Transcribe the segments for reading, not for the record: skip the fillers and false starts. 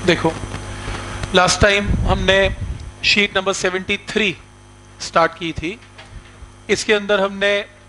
देखो, last time हमने sheet number 73 start की थी। इसके अंदर हमने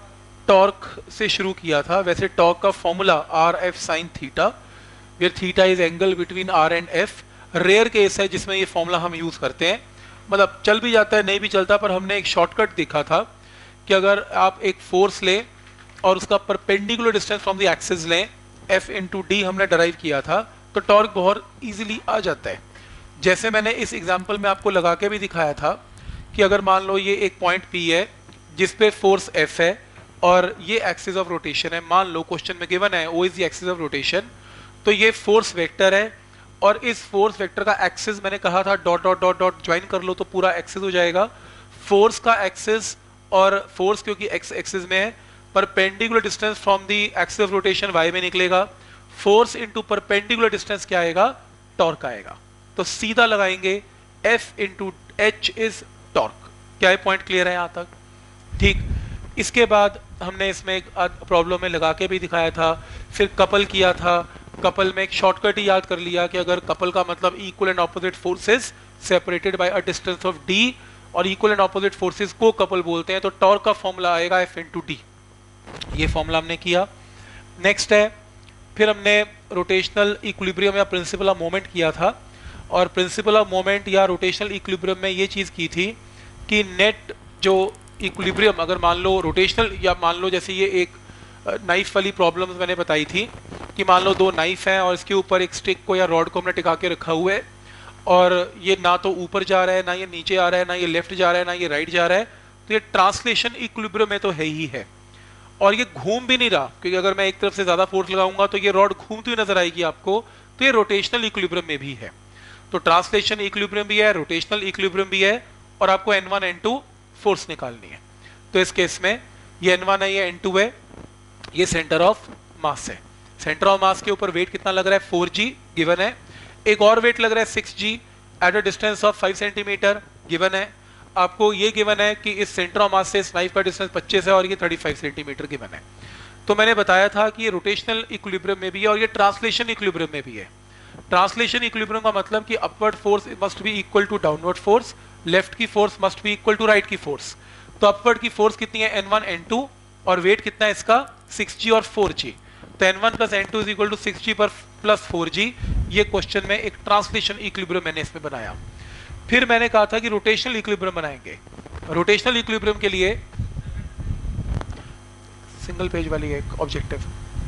टॉर्क से शुरू किया था। वैसे टॉर्क का formula R F sine theta, where theta is angle between R and F. Rare case है जिसमें ये फॉर्मूला हम यूज़ करते हैं, मतलब चल भी जाता है नहीं भी चलता, पर हमने एक शॉर्टकट देखा था कि अगर आप एक फोर्स लें और उसका perpendicular distance from the axis लें, एफ इंटू डी हमने डराइव किया था, तो टॉर्क बहुत इजीली आ जाता है। जैसे मैंने इस एग्जांपल में आपको लगा के भी दिखाया था कि अगर मान लो ये एक पॉइंट P है जिस पे फोर्स F है और ये एक्सिस ऑफ रोटेशन है, मान लो क्वेश्चन में गिवन है O is the axis of rotation, तो ये फोर्स वेक्टर है और इस फोर्स वेक्टर का एक्सिस मैंने कहा था dot dot dot dot join कर लो तो पूरा एक्सिस हो जाएगा। फोर्स का एक्सिस और फोर्स क्योंकि एक्स एक्सिस में है, perpendicular distance from the axis of rotation y में निकलेगा। फोर्स इनटू परपेंडिकुलर डिस्टेंस क्या आएगा? टॉर्क आएगा। तो सीधा लगाएंगे F into H is torque. क्या है पॉइंट क्लियर है यहां तक? ठीक। इसके बाद हमने इसमें एक प्रॉब्लम में लगा के भी दिखाया था, फिर कपल किया था। कपल में एक शॉर्टकट ही याद कर लिया कि अगर कपल का मतलब equal and opposite forces separated by a distance of d, और इक्वल एंड ऑपोजिट फोर्सेस को कपल बोलते हैं, तो टॉर्क का फॉर्मूला आएगा F इंटू डी। ये फॉर्मूला हमने किया। नेक्स्ट है, फिर हमने रोटेशनल इक्विलिब्रियम या प्रिंसिपल ऑफ मोमेंट किया था, और प्रिंसिपल ऑफ मोमेंट या रोटेशनल इक्विलिब्रियम में ये चीज़ की थी कि नेट जो इक्विलिब्रियम, अगर मान लो रोटेशनल, या मान लो जैसे ये एक नाइफ वाली प्रॉब्लम मैंने बताई थी कि मान लो दो नाइफ हैं और इसके ऊपर एक स्टिक को या रॉड को हमने टिका के रखा हुआ है, और ये ना तो ऊपर जा रहा है, ना ये नीचे आ रहा है, ना ये लेफ्ट जा रहा है, ना ये राइट जा रहा है, तो ये ट्रांसलेशन इक्विलिब्रियम में तो है ही है। और ये घूम भी नहीं रहा, क्योंकि अगर मैं एक तरफ से ज़्यादा फोर्स लगाऊंगा तो ये रॉड घूमती हुई नजर आएगी आपको, तो ये रोटेशनल इक्विलिब्रियम में भी है। तो ट्रांसलेशन इक्विलिब्रियम भी है, रोटेशनल इक्विलिब्रियम भी है, और आपको N1 N2 फोर्स निकालनी है। तो इस केस में ये N1 है, ये N2 है, ये सेंटर ऑफ मास है। सेंटर ऑफ मास के ऊपर वेट कितना लग रहा है? 4g गिवन है। एक और वेट लग रहा है 6g at a distance of 5 centimetre given है। आपको ये गिवन है कि इस सेंटर ऑफ मास से इस नाइफ का डिस्टेंस 25 है और ये 35 सेंटीमीटर गिवन है। तो मैंने बताया था कि ये रोटेशनल इक्विलिब्रियम में भी है और ये ट्रांसलेशन इक्विलिब्रियम में भी है। ट्रांसलेशन इक्विलिब्रियम का मतलब कि upward force must be equal to downward force, left की force must be equal to right की फोर्स। तो अपवर्ड की फोर्स कितनी है? N1 N2, और वेट कितना है इसका? 6g और 4g। तो N1 plus N2 is equal to 6g पर प्लस 4g। ये क्वेश्चन में एक ट्रांसलेशन इक्विलिब्रियम मैंने इसमें बनाया। फिर मैंने कहा था कि रोटेशनल इक्विलिब्रियम बनाएंगे। रोटेशनल इक्विलिब्रियम के लिए सिंगल पेज वाली एक ऑब्जेक्टिव,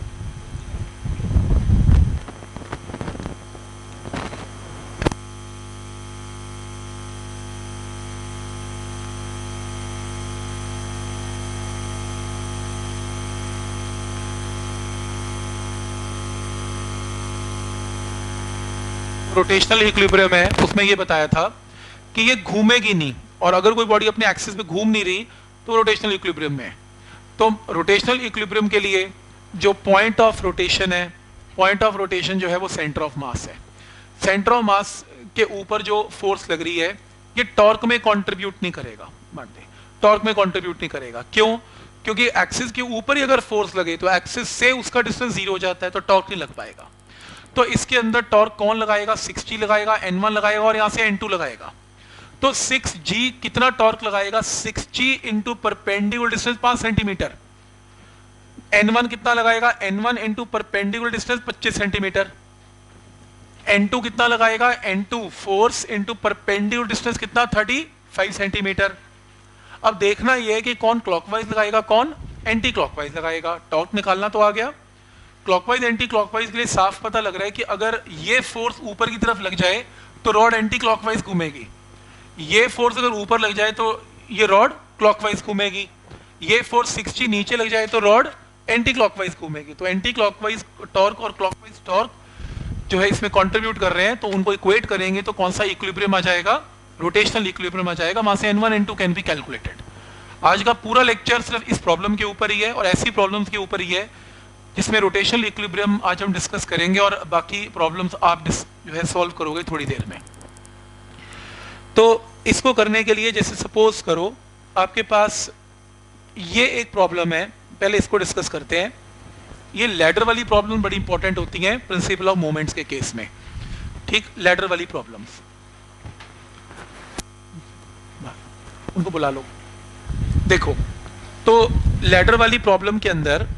रोटेशनल इक्विलिब्रियम है, उसमें ये बताया था कि ये घूमेगी नहीं, और अगर कोई बॉडी अपने एक्सिस पे घूम नहीं रही तो रोटेशनल इक्विलिब्रियम में है। तो रोटेशनल इक्विलिब्रियम के लिए जो पॉइंट ऑफ रोटेशन है, पॉइंट ऑफ रोटेशन जो है वो सेंटर ऑफ मास है। सेंटर ऑफ मास के ऊपर जो फोर्स लग रही है ये टॉर्क में कंट्रीब्यूट नहीं करेगा, मान दे टॉर्क में कंट्रीब्यूट नहीं करेगा। क्यों? क्योंकि एक्सिस के ऊपर ही अगर फोर्स लगे तो एक्सिस से उसका डिस्टेंस 0 हो जाता है, तो टॉर्क नहीं लग पाएगा। तो इसके अंदर टॉर्क कौन लगाएगा? 6g लगाएगा, N1 लगाएगा और यहां से N2 लगाएगा। तो 6g कितना टॉर्क लगाएगा? 6g into perpendicular distance 5 centimetre. N1 कितना लगाएगा? N1 into perpendicular distance 25 centimetre. N2 कितना लगाएगा? N2 force into perpendicular distance कितना? 35 सेंटीमीटर। अब देखना यह है कि कौन क्लॉकवाइज लगाएगा, कौन एंटी क्लॉकवाइज लगाएगा। टॉर्क निकालना तो आ गया। क्लॉकवाइज एंटी क्लॉकवाइज के लिए साफ पता लग रहा है कि अगर ये फोर्स ऊपर की तरफ लग जाए तो रॉड एंटी क्लॉकवाइज घूमेगी। ये फोर्स अगर ऊपर लग जाए तो ये रॉड क्लॉकवाइज घूमेगी। ये फोर्स 6g नीचे लग जाए तो रॉड एंटी क्लॉकवाइज घूमेगी। तो एंटी क्लॉकवाइज टॉर्क और क्लॉकवाइज टॉर्क जो है इसमें कंट्रीब्यूट कर रहे हैं, तो उनको इक्वेट करेंगे तो कौन सा इक्विलिब्रियम आ जाएगा? रोटेशनल इक्विलिब्रियम आ जाएगा। वहां से N1 N2 can be calculated. आज का पूरा लेक्चर सिर्फ इस प्रॉब्लम के ऊपर ही है और ऐसी प्रॉब्लम्स के ऊपर ही है जिसमें रोटेशनल इक्विलिब्रियम आज हम डिस्कस करेंगे, और बाकी प्रॉब्लम्स आप जो है सॉल्व करोगे थोड़ी देर में। तो इसको करने के लिए जैसे सपोज करो आपके पास ये एक प्रॉब्लम है, पहले इसको डिस्कस करते हैं। ये लैडर वाली प्रॉब्लम बड़ी इंपॉर्टेंट होती है प्रिंसिपल ऑफ मोमेंट्स के केस में। ठीक, लैडर वाली प्रॉब्लम्स, उनको बुला लो। देखो, तो लैडर वाली प्रॉब्लम के अंदर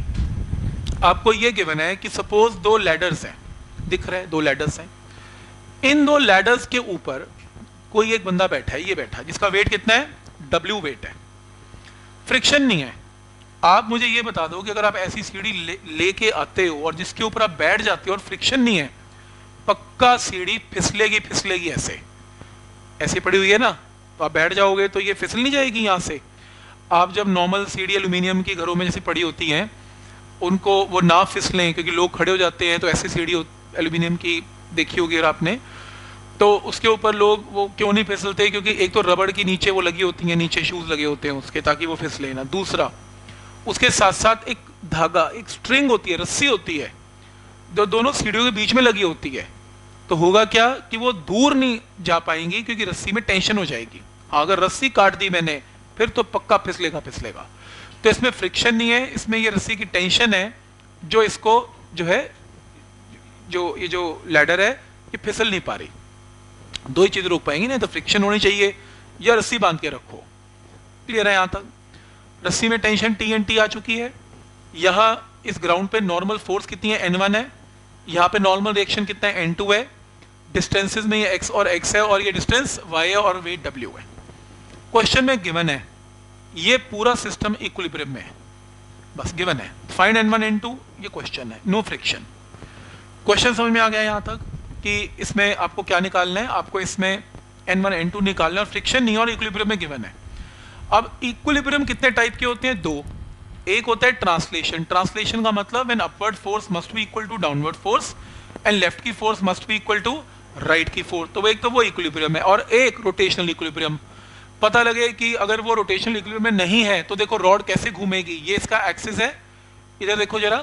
आपको ये गिवन है कि सपोज दो लैडर्स हैं, दिख रहे हैं, दो लैडर्स हैं। इन दो लैडर्स के ऊपर कोई एक बंदा बैठा है, ये बैठा, जिसका वेट कितना है, W वेट है, फ्रिक्शन नहीं है। आप मुझे ये बता दो कि अगर आप ऐसी सीढ़ी लेके आते हो और जिसके ऊपर आप बैठ जाते हो और फ्रिक्शन नहीं है, पक्का सीढ़ी फिसलेगी, फिसलेगी ऐसे, ऐसे पड़ी हुई है ना, तो आप बैठ जाओगे तो ये फिसल नहीं जाएगी यहाँ से। आप जब नॉर्मल सीढ़ी एल्यूमिनियम की घरों में जैसे पड़ी होती हैं, उनको वो ना फिसलें, क्योंकि लोग खड़े हो जाते हैं, तो ऐसी सीढ़ी एल्यूमिनियम की देखी होगी अगर आपने, तो उसके ऊपर लोग वो क्यों नहीं फिसलते, क्योंकि एक तो रबड़ की नीचे वो लगी होती हैं, नीचे शूज लगे होते हैं उसके, ताकि वो फिसले ना। दूसरा, उसके साथ साथ एक धागा, एक स्ट्रिंग होती है, रस्सी होती है, जो दोनों सीढ़ियों के बीच में लगी होती है। तो होगा क्या कि वो दूर नहीं जा पाएंगी, क्योंकि रस्सी में टेंशन हो जाएगी। अगर रस्सी काट दी मैंने, फिर तो पक्का फिसलेगा, फिसलेगा। तो इसमें फ्रिक्शन नहीं है, इसमें ये रस्सी की टेंशन है, जो इसको जो है, जो ये जो लैडर है, ये फिसल नहीं पा रही। दो ही चीज रोक पाएंगी ना, तो फ्रिक्शन होनी चाहिए या रस्सी बांध के रखो। क्लियर है? यहां तक रस्सी में टेंशन TNT आ चुकी है। यहां इस ग्राउंड पे नॉर्मल फोर्स कितनी है, N1 है। यहाँ पे नॉर्मल रिएक्शन कितना है, N2 है। डिस्टेंसेस में ये x और x है, और ये डिस्टेंस y है, और वेट W है। क्वेश्चन में गिवन है ये पूरा सिस्टम इक्विलिब्रियम में है, बस गिवन है। फाइंड N1 N2, ये क्वेश्चन है, नो फ्रिक्शन। क्वेश्चन समझ में आ गया यहाँ तक कि इसमें आपको क्या निकालना है, आपको इसमें N1 N2 निकालना है, और फ्रिक्शन नहीं, और इक्विलिब्रियम में गिवन है। अब इक्विलिब्रियम कितने टाइप के होते हैं, दो। एक होता है ट्रांसलेशन। ट्रांसलेशन का मतलब when upward force must be equal to downward force and left की force must be equal to right की फोर्स। तो एक तो वो इक्विलिब्रियम है, और एक रोटेशनल इक्विलिब्रियम। पता लगे कि अगर वो रोटेशनल इक्विलिब्रियम में नहीं है, तो देखो रॉड कैसे घूमेगी। ये इसका एक्सिस है, इधर देखो जरा,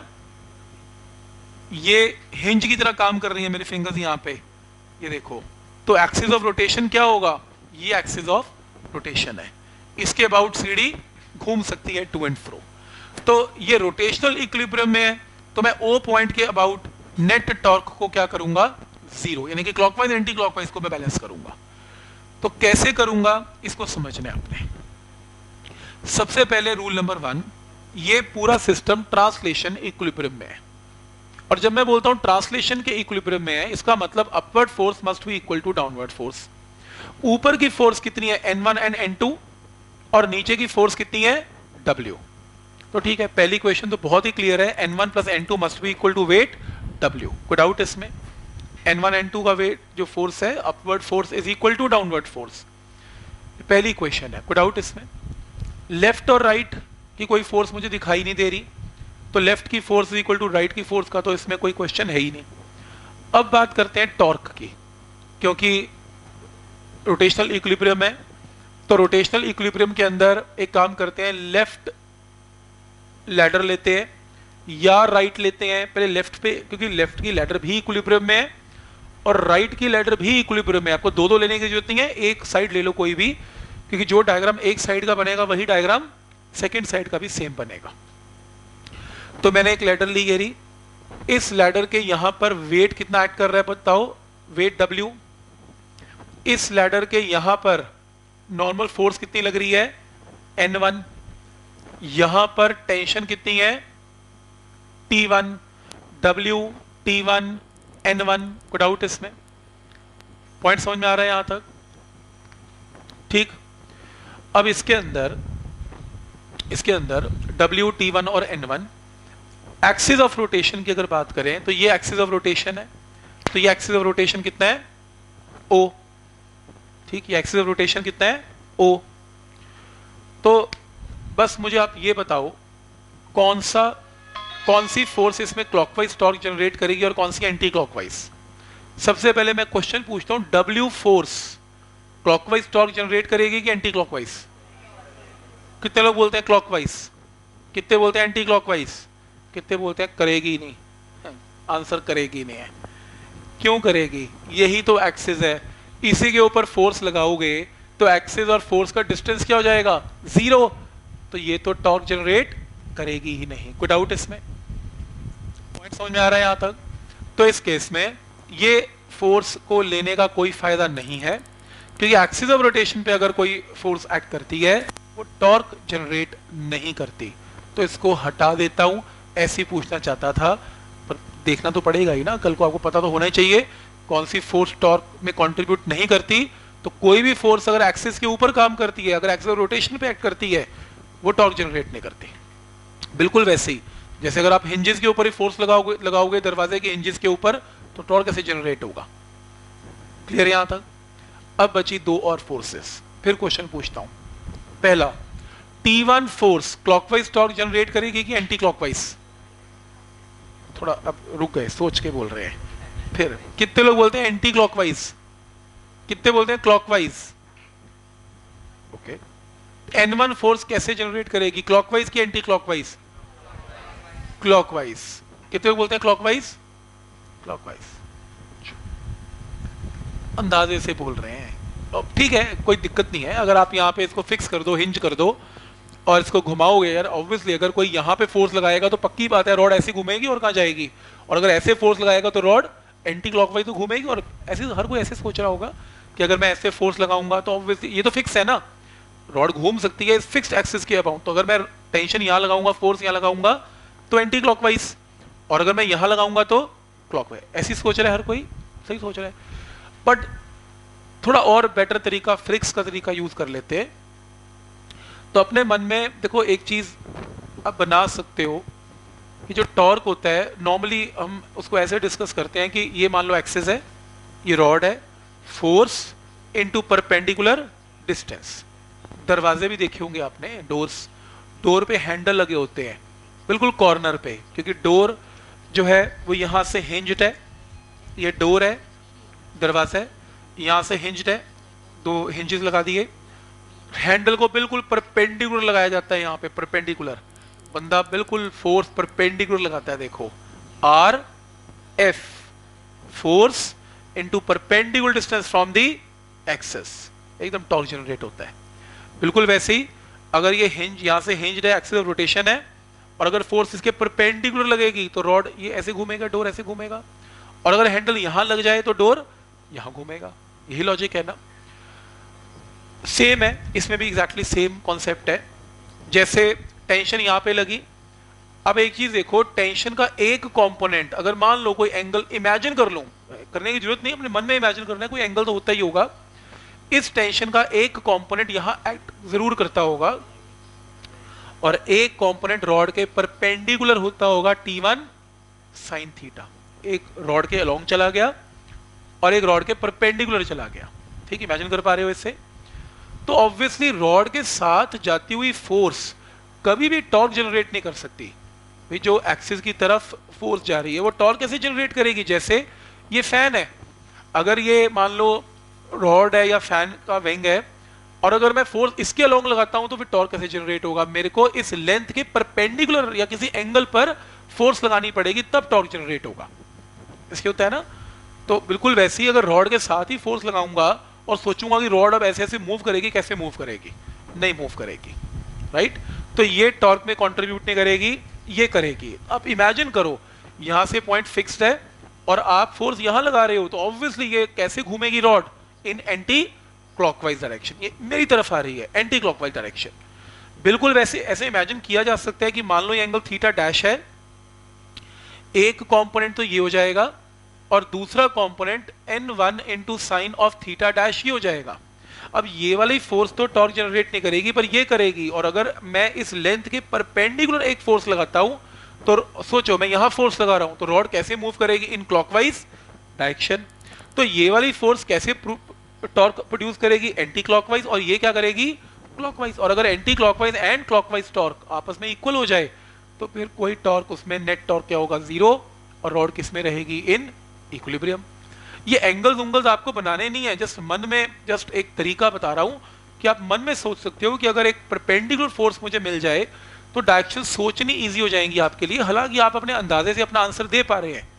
ये हिंज की तरह काम कर रही है मेरी फिंगर्स यहाँ पे, ये देखो। तो एक्सिस ऑफ रोटेशन क्या होगा, ये एक्सिस ऑफ रोटेशन है। इसके अबाउट सीढ़ी घूम सकती है टू एंड फ्रो। तो ये रोटेशनल इक्विलिब्रियम में है, तो मैं O पॉइंट के अबाउट नेट टॉर्क को क्या करूंगा, जीरो, यानी कि क्लॉकवाइज एंटी क्लॉकवाइज को मैं बैलेंस करूंगा। तो कैसे करूंगा इसको समझना है आपने। सबसे पहले रूल नंबर 1, ये पूरा सिस्टम ट्रांसलेशन इक्विलिब्रियम में है। और जब मैं बोलता हूं ट्रांसलेशन के इक्विलिब्रियम में है, इसका मतलब upward force must be equal to downward force. ऊपर की फोर्स कितनी है, N1 एंड N2, और नीचे की फोर्स कितनी है, W। तो ठीक है, पहली क्वेश्चन तो बहुत ही क्लियर है, N1 plus N2 must be equal to weight W। कोई डाउट इसमें? N1 N2 का वेट जो फोर्स है, upward force is equal to downward force. पहली क्वेश्चन है, कोई डाउट इसमें? लेफ्ट और राइट की कोई फोर्स मुझे दिखाई नहीं दे रही, तो लेफ्ट की force is equal to right की फोर्स का तो इसमें कोई क्वेश्चन है ही नहीं। अब बात करते हैं टॉर्क की, क्योंकि रोटेशनल इक्विलिब्रियम है। तो रोटेशनल इक्विलिब्रियम के अंदर एक काम करते हैं, लेफ्ट लैडर लेते हैं या राइट लेते हैं। पहले लेफ्ट पे, क्योंकि लेफ्ट की लैडर भी इक्विलिब्रियम में है और राइट की लैडर भी इक्विलिब्रियम में है। आपको दो दो लेने की जरूरत नहीं है, एक साइड ले लो कोई भी, क्योंकि जो डायग्राम एक साइड का बनेगा वही डायग्राम सेकेंड साइड का भी सेम बनेगा। तो मैंने एक लैडर ली घेरी, इस लैडर के यहां पर वेट कितना एक्ट कर रहा है बताओ, वेट W। इस लैडर के यहां पर नॉर्मल फोर्स कितनी लग रही है, N1। यहां पर टेंशन कितनी है, T1। W T1 N1। कोई डाउट इसमें? पॉइंट समझ में आ रहा है यहां तक? ठीक। अब इसके अंदर W T1 और N1, एक्सिस ऑफ रोटेशन की अगर बात करें तो ये एक्सिस ऑफ रोटेशन है, तो ये एक्सिस ऑफ रोटेशन कितना है, O। ठीक, ये एक्सिस ऑफ रोटेशन कितना है, O। तो बस मुझे आप ये बताओ कौन सी फोर्स इसमें क्लॉकवाइज टॉर्क जनरेट करेगी और कौन सी एंटी क्लॉकवाइज। सबसे पहले मैं क्वेश्चन पूछता हूं, W force clockwise torque generate करेगी कि एंटी क्लॉकवाइज? कितने लोग बोलते हैं क्लॉकवाइज, कितने बोलते हैं एंटी क्लॉकवाइज, कितने बोलते हैं करेगी नहीं? आंसर करेगी नहीं है। क्यों करेगी? यही तो एक्सिस है, इसी के ऊपर फोर्स लगाओगे तो एक्सिस और फोर्स का डिस्टेंस क्या हो जाएगा, जीरो। तो ये तो टॉर्क जनरेट करेगी ही नहीं। कोई डाउट इसमें? पॉइंट समझ में आ रहा है यहां तक? तो इस केस में ये फोर्स को लेने का कोई फायदा नहीं है, क्योंकि एक्सिस ऑफ रोटेशन पे अगर कोई फोर्स एक्ट करती है वो टॉर्क जनरेट नहीं करती। तो इसको हटा देता हूं, ऐसे ही पूछना चाहता था, पर देखना तो पड़ेगा ही ना, कल को आपको पता तो होना ही चाहिए कौन सी फोर्स टॉर्क में कंट्रीब्यूट नहीं करती। तो कोई भी फोर्स अगर एक्सिस के ऊपर काम करती है, अगर एक्सिस ऑफ रोटेशन पे एक्ट करती है, वो टॉर्क जनरेट नहीं करती। बिल्कुल वैसे ही जैसे अगर आप हिंजेस के ऊपर ही फोर्स लगाओगे दरवाजे के हिंजेस के ऊपर, तो टॉर्क कैसे जनरेट होगा। क्लियर यहां तक। अब बची दो और फोर्सेस, फिर क्वेश्चन पूछता हूं। पहला, T1 force clockwise torque generate करेगी कि एंटी क्लॉकवाइज? थोड़ा अब रुक गए, सोच के बोल रहे हैं। फिर कितने लोग बोलते हैं एंटी क्लॉकवाइज, कितने बोलते हैं क्लॉकवाइज? ओके। N1 फोर्स कैसे जनरेट करेगी, क्लॉकवाइज की एंटी क्लॉकवाइज? क्लॉकवाइज। कितने लोग बोलते हैं क्लॉकवाइज? क्लॉकवाइज। अंदाजे से बोल रहे हैं, ठीक है, कोई दिक्कत नहीं है। अगर आप यहाँ पे इसको फिक्स कर दो, हिंज कर दो और इसको घुमाओगे यार, ऑब्वियसली अगर कोई यहाँ पे फोर्स लगाएगा तो पक्की बात है रॉड ऐसे घूमेगी और कहाँ जाएगी, और अगर ऐसे फोर्स लगाएगा तो रॉड एंटी क्लॉकवाइज तो घूमेगी। और ऐसे हर कोई ऐसे सोच रहा होगा कि अगर मैं ऐसे फोर्स लगाऊंगा तो ऑब्वियसली ये तो फिक्स है ना, रॉड घूम सकती है इस फिक्स्ड एक्सिस के अबाउट। तो अगर मैं टेंशन यहाँ लगाऊंगा, फोर्स यहाँ लगाऊंगा तो एंटी क्लॉकवाइज, और अगर मैं यहाँ लगाऊंगा तो क्लॉकवाइज। ऐसी सोच रहा है हर कोई, सही सोच रहा है। बट थोड़ा और बेटर तरीका, फ्रिक्स का तरीका यूज कर लेते हैं। तो अपने मन में देखो एक चीज आप बना सकते हो कि जो टॉर्क होता है नॉर्मली हम उसको ऐसे डिस्कस करते हैं कि ये मान लो एक्सिस है, ये रॉड है, फोर्स इनटू परपेंडिकुलर डिस्टेंस। दरवाजे भी देखे होंगे आपने, डोर्स, डोर पे हैंडल लगे होते हैं बिल्कुल कॉर्नर पे, क्योंकि डोर जो है वो यहाँ से हिंज्ड है, ये डोर है, दरवाजा है, यहाँ से हिंज्ड है, दो हिंजेस लगा दिए, हैंडल को बिल्कुल परपेंडिकुलर लगाया जाता है, यहाँ पे परपेंडिकुलर, बंदा बिल्कुल फोर्स परपेंडिकुलर लगाता है। देखो R F, force into perpendicular distance from the axis, एकदम टॉर्क जनरेट होता है। बिल्कुल वैसे ही अगर ये हिंज यहाँ से हिंज्ड है, एक्सिस ऑफ रोटेशन है, और अगर फोर्स इसके परपेंडिकुलर लगेगी तो रॉड ये ऐसे घूमेगा, डोर ऐसे घूमेगा, और अगर हैंडल यहां लग जाए तो डोर यहां घूमेगा। यही लॉजिक है ना, सेम है इसमें भी, एग्जैक्टली सेम कॉन्सेप्ट है। जैसे टेंशन यहां पे लगी, अब एक चीज देखो, टेंशन का एक कंपोनेंट, अगर मान लो कोई एंगल इमेजिन कर लूं, करने की जरूरत नहीं, अपने मन में इमेजिन करना है, कोई एंगल तो होता ही होगा, इस टेंशन का एक कंपोनेंट यहां एक्ट जरूर करता होगा, और एक कंपोनेंट रॉड के परपेंडिकुलर होता होगा T1 sin थीटा। एक रॉड के अलोंग चला गया और एक रॉड के परपेंडिकुलर चला गया, ठीक, इमेजिन कर पा रहे हो इससे? तो ऑब्वियसली रॉड के साथ जाती हुई फोर्स कभी भी टॉर्क जनरेट नहीं कर सकती भाई। जो एक्सिस की तरफ फोर्स जा रही है वो टॉर्क कैसे जनरेट करेगी? जैसे ये फैन है, अगर ये मान लो रॉड है या फैन का विंग है, और अगर मैं फोर्स इसके अलोंग लगाता हूं तो फिर टॉर्क कैसे जनरेट होगा? मेरे को इस लेंथ के परपेंडिकुलर या किसी एंगल पर फोर्स लगानी पड़ेगी, तब टॉर्क जनरेट होगा। इसके होता है ना। तो बिल्कुल वैसे ही अगर रॉड के साथ ही फोर्स लगाऊंगा और सोचूंगा कि रॉड अब ऐसे ऐसे मूव करेगी, कैसे मूव करेगी? नहीं मूव करेगी, राइट? तो ये टॉर्क में कंट्रीब्यूट नहीं करेगी, ये करेगी। अब इमेजिन करो यहां से पॉइंट फिक्स्ड है और आप फोर्स यहां लगा रहे हो, तो ऑब्वियसली ये कैसे घूमेगी rod? In anti clockwise direction. ये मेरी तरफ आ रही है, एंटी क्लॉकवाइज डायरेक्शन। बिल्कुल वैसे ऐसे इमेजिन किया जा सकता है कि मान लो ये एंगल थीटा डैश है, एक कंपोनेंट तो ये हो जाएगा और दूसरा component n1 into sine of theta dash ये हो जाएगा। अब ये वाली फोर्स तो टॉर्क जनरेट नहीं करेगी, पर ये करेगी। और अगर मैं इस लेंथ के परपेंडिकुलर एक फोर्स लगाता हूं, तो सोचो मैं यहां फोर्स लगा रहा हूं, तो रॉड कैसे मूव करेगी? In clockwise direction. तो ये वाली फोर्स कैसे टॉर्क प्रोड्यूस करेगी? Anti clockwise. और ये क्या करेगी? क्लॉकवाइज। और अगर anti clockwise and clockwise torque आपस में इक्वल हो जाए तो फिर कोई टॉर्क, उसमें नेट टॉर्क क्या होगा? जीरो, और रॉड किस में रहेगी? In equilibrium. ये एंगल्स उंगल्स आपको बनाने नहीं है, जस्ट मन में, जस्ट एक तरीका बता रहा हूं कि आप मन में सोच सकते हो कि अगर एक परपेंडिकुलर फोर्स मुझे मिल जाए तो डायरेक्शन सोचनी इजी हो जाएंगी आपके लिए। हालांकि आप अपने अंदाजे से अपना आंसर दे पा रहे हैं।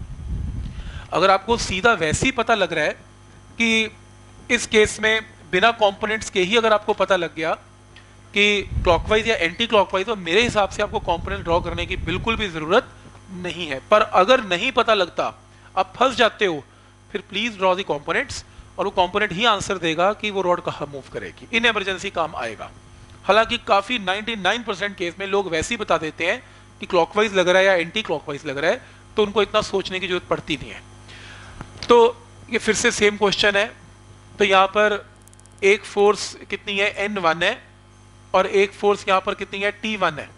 अगर आपको सीधा वैसे ही पता लग रहा है कि इस केस में बिना कंपोनेंट्स के ही अगर आपको पता लग गया कि क्लॉकवाइज या एंटी क्लॉकवाइज, तो मेरे हिसाब से आपको कंपोनेंट ड्रॉ करने की बिल्कुल भी जरूरत नहीं है। पर अगर नहीं पता लगता, आप फंस जाते हो, फिर प्लीज ड्रॉ द कंपोनेंट्स, और वो कंपोनेंट ही आंसर देगा कि वो रॉड कहाँ मूव करेगी। इन इमरजेंसी काम आएगा। हालांकि काफी 99% केस में लोग वैसे ही बता देते हैं कि क्लॉकवाइज लग रहा है या एंटी क्लॉकवाइज लग रहा है, तो उनको इतना सोचने की जरूरत पड़ती नहीं है। तो ये फिर से सेम क्वेश्चन है। तो यहाँ पर एक फोर्स कितनी है, N1 है, और एक फोर्स यहाँ पर कितनी है, T1 है।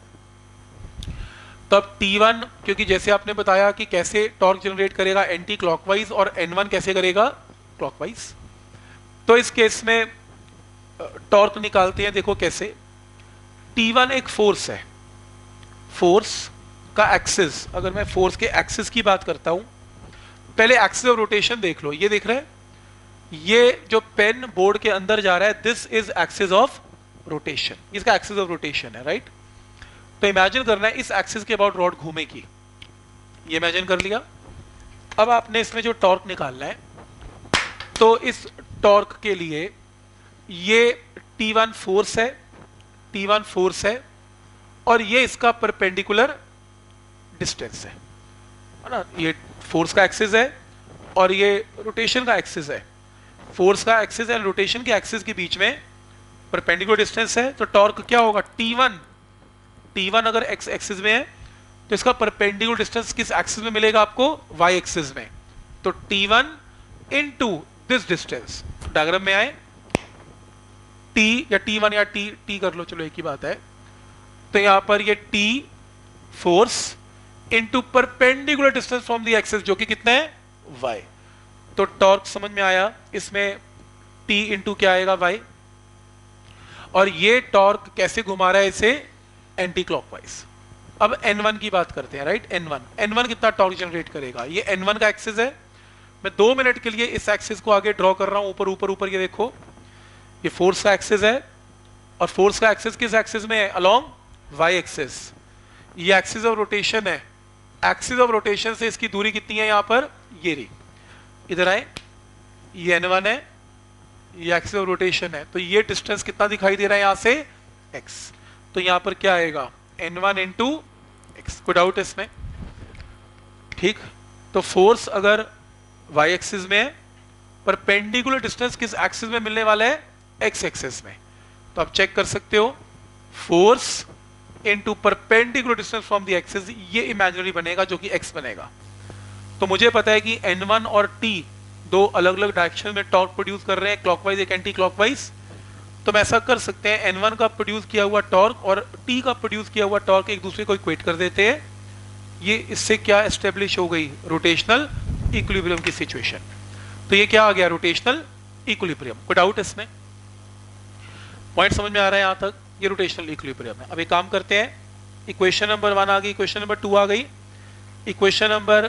तो अब T1, क्योंकि जैसे आपने बताया कि कैसे टॉर्क जनरेट करेगा एंटी क्लॉकवाइज, और N1 कैसे करेगा, क्लॉकवाइज। तो इस केस में टॉर्क निकालते हैं। देखो कैसे, T1 एक फोर्स है, फोर्स का एक्सिस, अगर मैं फोर्स के एक्सिस की बात करता हूं, पहले एक्सिस ऑफ रोटेशन देख लो। ये देख रहे हैं, ये जो पेन बोर्ड के अंदर जा रहा है, this is axis of rotation, इसका एक्सिस ऑफ रोटेशन है, राइट। तो इमेजिन करना है इस एक्सिस के अबाउट रॉड घूमेगी, ये इमेजिन कर लिया। अब आपने इसमें जो टॉर्क निकालना है, तो इस टॉर्क के लिए ये T1 फोर्स है, T1 फोर्स है, और ये इसका परपेंडिकुलर डिस्टेंस है ना। ये फोर्स का एक्सिस है और ये रोटेशन का एक्सिस है। फोर्स का एक्सिस एंड रोटेशन के एक्सिस के बीच में परपेंडिकुलर डिस्टेंस है। तो टॉर्क क्या होगा, T1 अगर एक्स एक्सिस में है तो इसका परपेंडिकुलर डिस्टेंस किस एक्सिस में मिलेगा आपको, y एक्सिस में। तो T1 into this distance, diagram में आए T या T1 या T कर लो, चलो एक ही बात है। तो यहां पर ये T force into perpendicular distance from the axis, जो कि कितना है, y। तो टॉर्क समझ में आया, इसमें T इंटू क्या आएगा, y। और ये टॉर्क कैसे घुमा रहा है इसे, एंटी क्लॉकवाइज। अब N1 की बात करते हैं, राइट। N1 कितना टॉर्क जनरेट करेगा, ये N1 का एक्सिस है। मैं 2 मिनट के लिए इस एक्सिस को आगे ड्रॉ कर रहा हूं, ऊपर ऊपर ऊपर। ये देखो, ये फोर्स का एक्सिस है, और फोर्स का एक्सिस किस एक्सिस में है, अलोंग y एक्सिस। ये एक्सिस ऑफ रोटेशन है, एक्सिस ऑफ रोटेशन से इसकी दूरी कितनी है, यहां पर ये रही, इधर आए, ये N1 है, ये एक्सिस ऑफ रोटेशन है। तो ये डिस्टेंस कितना दिखाई दे रहा है यहां से, x। तो यहां पर क्या आएगा, N1 इंटू एक्स। कोई डाउट इसमें, ठीक। तो फोर्स अगर y एक्सिस में है, परपेंडिकुलर डिस्टेंस किस एक्सिस में मिलने वाला है, x एक्सिस में। तो आप चेक कर सकते हो, force into perpendicular distance from the axis, ये इमेजिनरी बनेगा जो कि x बनेगा। तो मुझे पता है कि N1 और T दो अलग अलग डायरेक्शन में टॉर्क प्रोड्यूस कर रहे हैं, क्लॉकवाइज एक एंटी क्लॉकवाइज। तो हम ऐसा कर सकते हैं, N1 का प्रोड्यूस किया हुआ टॉर्क और T का प्रोड्यूस किया हुआ टॉर्क एक दूसरे को इक्वेट कर देते हैं। ये इससे क्या एस्टेब्लिश हो गई, रोटेशनल इक्विलिब्रियम की सिचुएशन। तो ये क्या आ गया, रोटेशनल इक्विलिब्रियम। कोई डाउट इसमें, पॉइंट समझ में आ रहा है यहां तक, ये रोटेशनल इक्विलिब्रियम है। अब एक काम करते हैं, इक्वेशन नंबर 1 आ गई, इक्वेशन नंबर 2 आ गई। Equation number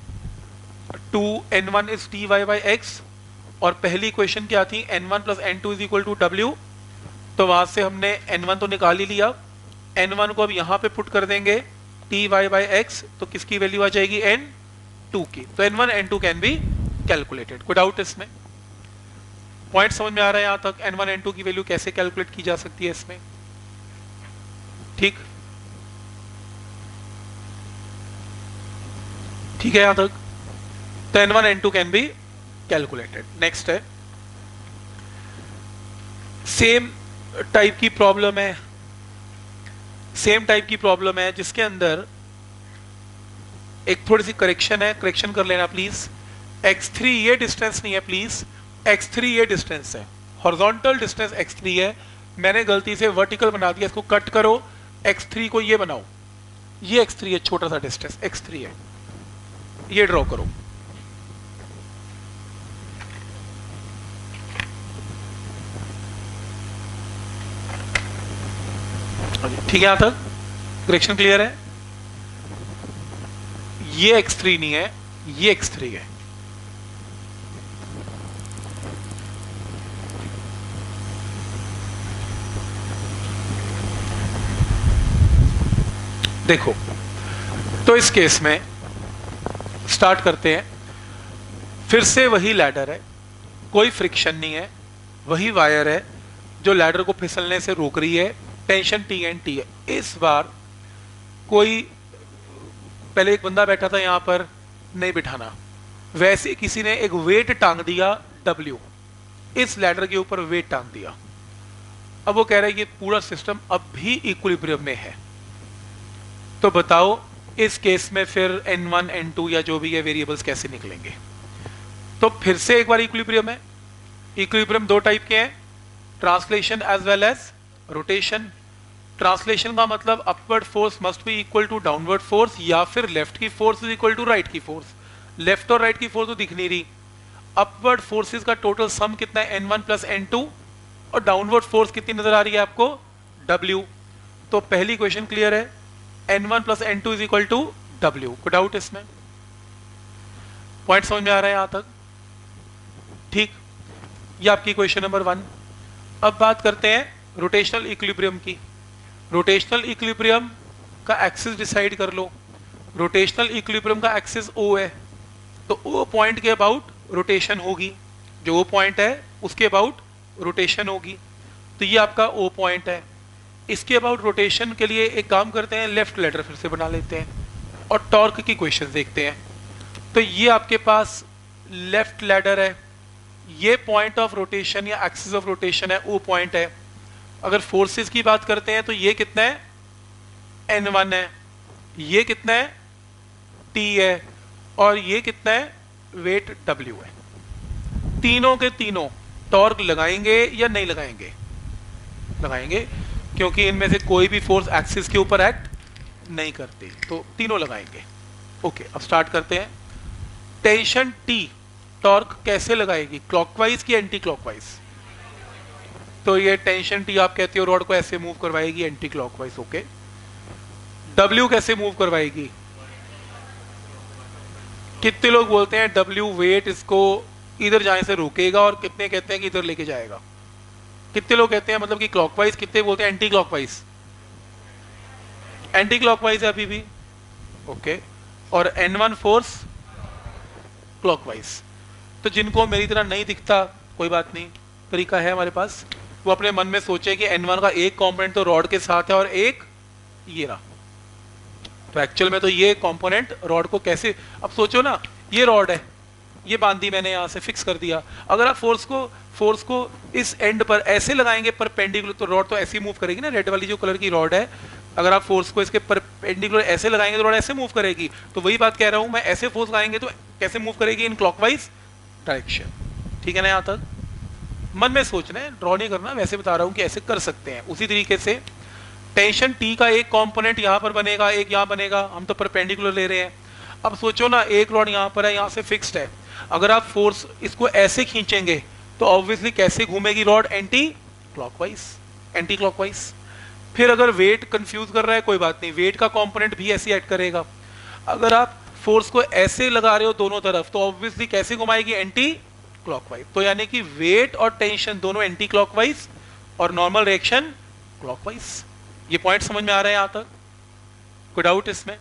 2, N1 is dy by x, और पहली इक्वेशन क्या थी, N1 plus N2 is equal to W। तो वहां से हमने N1 तो निकाल ही लिया, N1 को अब यहां पे पुट कर देंगे dy बाई x, तो किसकी वैल्यू आ जाएगी, N2 की। तो N1 N2 can be calculated. कोई डाउट इसमें, पॉइंट समझ में आ रहा है यहां तक, N1 N2 की वैल्यू कैसे कैलकुलेट की जा सकती है इसमें, ठीक। ठीक है यहां तक। तो N1 N2 can be calculated. Next है, सेम टाइप की प्रॉब्लम है, सेम टाइप की प्रॉब्लम है जिसके अंदर एक थोड़ी सी करेक्शन है, करेक्शन कर लेना प्लीज। x3 ये डिस्टेंस नहीं है प्लीज, x3 ये डिस्टेंस है, हॉरिजॉन्टल डिस्टेंस x3 है। मैंने गलती से वर्टिकल बना दिया, इसको कट करो, x3 को ये बनाओ, ये x3 है, छोटा सा डिस्टेंस x3 है, ये ड्रॉ करो। ठीक है, यहां तक करेक्शन क्लियर है। ये x3 नहीं है, ये x3 है। देखो, तो इस केस में स्टार्ट करते हैं। फिर से वही लैडर है, कोई फ्रिक्शन नहीं है, वही वायर है जो लैडर को फिसलने से रोक रही है, टेंशन T है। इस बार कोई, पहले एक बंदा बैठा था यहां पर, नहीं बिठाना, वैसे किसी ने एक वेट टांग दिया W, इस लैडर के ऊपर वेट टांग दिया। अब वो कह रहा है ये पूरा सिस्टम अब भी इक्विलिब्रियम में है, तो बताओ इस केस में फिर N1 N2 या जो भी है वेरिएबल्स कैसे निकलेंगे। तो फिर से एक बार इक्विलिब्रियम है। इक्विलिब्रियम दो टाइप के हैं, translation as well as rotation. Translation का मतलब upward force must be equal to downward force, या फिर लेफ्ट की force is equal to right की फोर्स। लेफ्ट और राइट की फोर्स तो दिख नहीं रही। अपवर्ड फोर्सेस का टोटल सम कितना है N1 प्लस N2, और डाउनवर्ड फोर्स कितनी नजर आ रही है आपको W। तो पहली क्वेश्चन क्लियर है, N1 plus N2 is equal to W। कोई डाउट इसमें? पॉइंट समझ में आ रहा है यहां तक? ठीक, ये आपकी क्वेश्चन नंबर 1। अब बात करते हैं रोटेशनल इक्विलिब्रियम की। रोटेशनल इक्विलिब्रियम का एक्सिस डिसाइड कर लो। रोटेशनल इक्विलिब्रियम का एक्सिस O है, तो O पॉइंट के अबाउट रोटेशन होगी, जो O पॉइंट है उसके अबाउट रोटेशन होगी। तो ये आपका O पॉइंट है। इसके अबाउट रोटेशन के लिए एक काम करते हैं, लेफ्ट लैडर फिर से बना लेते हैं और टॉर्क की क्वेश्चन देखते हैं। तो ये आपके पास लेफ्ट लैडर है, ये पॉइंट ऑफ रोटेशन या एक्सिस ऑफ रोटेशन है, O पॉइंट है। अगर फोर्सेस की बात करते हैं तो ये कितना है N1 है, ये कितना है T है, और ये कितना है वेट W है। तीनों के तीनों टॉर्क लगाएंगे या नहीं लगाएंगे? लगाएंगे, क्योंकि इनमें से कोई भी फोर्स एक्सिस के ऊपर एक्ट नहीं करती, तो तीनों लगाएंगे। ओके, अब स्टार्ट करते हैं। टेंशन T टॉर्क कैसे लगाएगी, क्लॉकवाइज की एंटी क्लॉकवाइज? तो ये टेंशन T आप कहते हो रॉड को ऐसे मूव करवाएगी एंटी क्लॉकवाइज। ओके, W कैसे मूव करवाएगी? कितने लोग बोलते हैं W वेट इसको इधर जाने से रोकेगा, और कितने कहते हैं कि इधर लेके जाएगा? कितने लोग कहते हैं मतलब कि क्लॉकवाइज, कितने बोलते हैं एंटी क्लॉकवाइज? एंटी क्लॉकवाइज है अभी भी। ओके, और N1 फोर्स क्लॉकवाइज। तो जिनको मेरी तरह नहीं दिखता कोई बात नहीं, तरीका है हमारे पास। वो अपने मन में सोचे कि N1 का एक कंपोनेंट तो रॉड के साथ है और एक ये रहा, तो एक्चुअल में तो ये कंपोनेंट रॉड को कैसे, अब सोचो ना, ये रॉड है, ये बांधी मैंने यहाँ से फिक्स कर दिया। अगर आप फोर्स को इस एंड पर ऐसे लगाएंगे परपेंडिकुलर, तो रॉड तो ऐसे मूव करेगी ना। रेड वाली जो कलर की रॉड है, अगर आप फोर्स को इसके परपेंडिकुलर ऐसे लगाएंगे तो रॉड ऐसे मूव करेगी। तो वही बात कह रहा हूँ मैं, ऐसे फोर्स लगाएंगे तो कैसे मूव करेगी? In clockwise direction. ठीक है ना? यहाँ तक मन में सोचना है, ड्रॉ नहीं करना, वैसे बता रहा हूँ कि ऐसे कर सकते हैं। उसी तरीके से टेंशन T का एक कंपोनेंट यहाँ पर बनेगा, एक यहाँ बनेगा, हम तो परपेंडिकुलर ले रहे हैं। अब सोचो ना, एक रॉड यहाँ पर है, यहाँ से फिक्स्ड है, अगर आप फोर्स इसको ऐसे खींचेंगे तो ऑब्वियसली कैसे घूमेगी rod? Anti clockwise, anti clockwise. फिर अगर वेट कंफ्यूज कर रहा है कोई बात नहीं, वेट का कंपोनेंट भी ऐसे ऐड करेगा। अगर आप फोर्स को ऐसे लगा रहे हो दोनों तरफ, तो ऑब्वियसली कैसे घुमाएगी? Anti clockwise. तो यानी कि वेट और टेंशन दोनों एंटी क्लॉकवाइज और नॉर्मल रिएक्शन क्लॉकवाइज। ये पॉइंट समझ में आ रहा है यहां तक? कोई डाउट इसमें?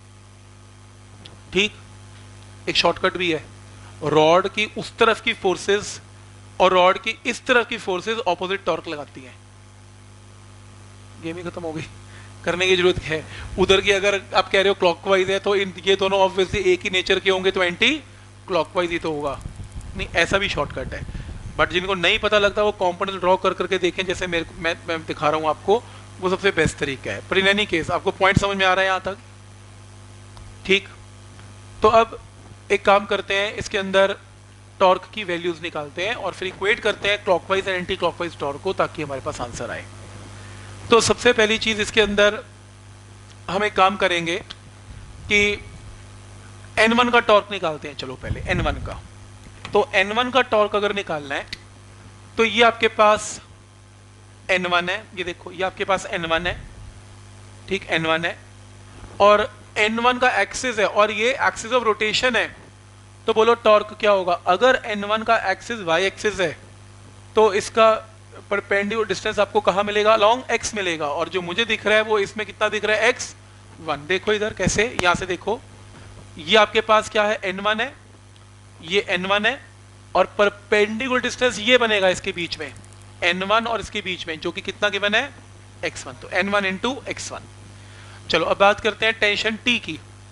ठीक, एक शॉर्टकट भी है, रॉड की उस तरफ की फोर्सेस और रॉड की इस तरफ की फोर्सेस ऑपोजिट टॉर्क लगाती हैं। गेम ही खत्म हो गई, करने की जरूरत है। उधर की अगर आप कह रहे हो क्लॉकवाइज है, तो ये दोनों ऑब्वियसली एक ही नेचर के होंगे, तो एंटी क्लॉकवाइज ही तो होगा। नहीं, ऐसा भी शॉर्टकट है, बट जिनको नहीं पता लगता वो कंपोनेंट ड्रॉ कर करके देखें, जैसे मैं दिखा रहा हूं आपको, वो सबसे बेस्ट तरीका है। पर इन एनी केस आपको पॉइंट समझ में आ रहा है यहां तक? ठीक, तो अब एक काम करते हैं, इसके अंदर टॉर्क की वैल्यूज निकालते हैं और फिर इक्वेट करते हैं clockwise and anti clockwise torque को, ताकि हमारे पास आंसर आए। तो सबसे पहली चीज इसके अंदर हम एक काम करेंगे कि N1 का टॉर्क निकालते हैं। चलो पहले N1 का, तो N1 का टॉर्क अगर निकालना है तो ये आपके पास N1 है, ये देखो ये आपके पास N1 है, ठीक, N1 है, और N1 का एक्सिस है और ये एक्सिस ऑफ रोटेशन है। तो बोलो टॉर्क क्या होगा? अगर N1 का एक्सिस y एक्सिस है तो इसका परपेंडिकुलर डिस्टेंस आपको कहाँ मिलेगा? अलोंग x मिलेगा, और जो मुझे दिख रहा है वो इसमें कितना दिख रहा है? x1। देखो इधर कैसे, यहां से देखो, ये आपके पास क्या है? N1 है, ये N1 है, और परपेंडिकुलर डिस्टेंस ये बनेगा इसके बीच में, N1 और इसके बीच में, जो कि कितना गिवन है? x1। तो N1 इंटू x1। चलो अब बात करते हैं टेंशन T की।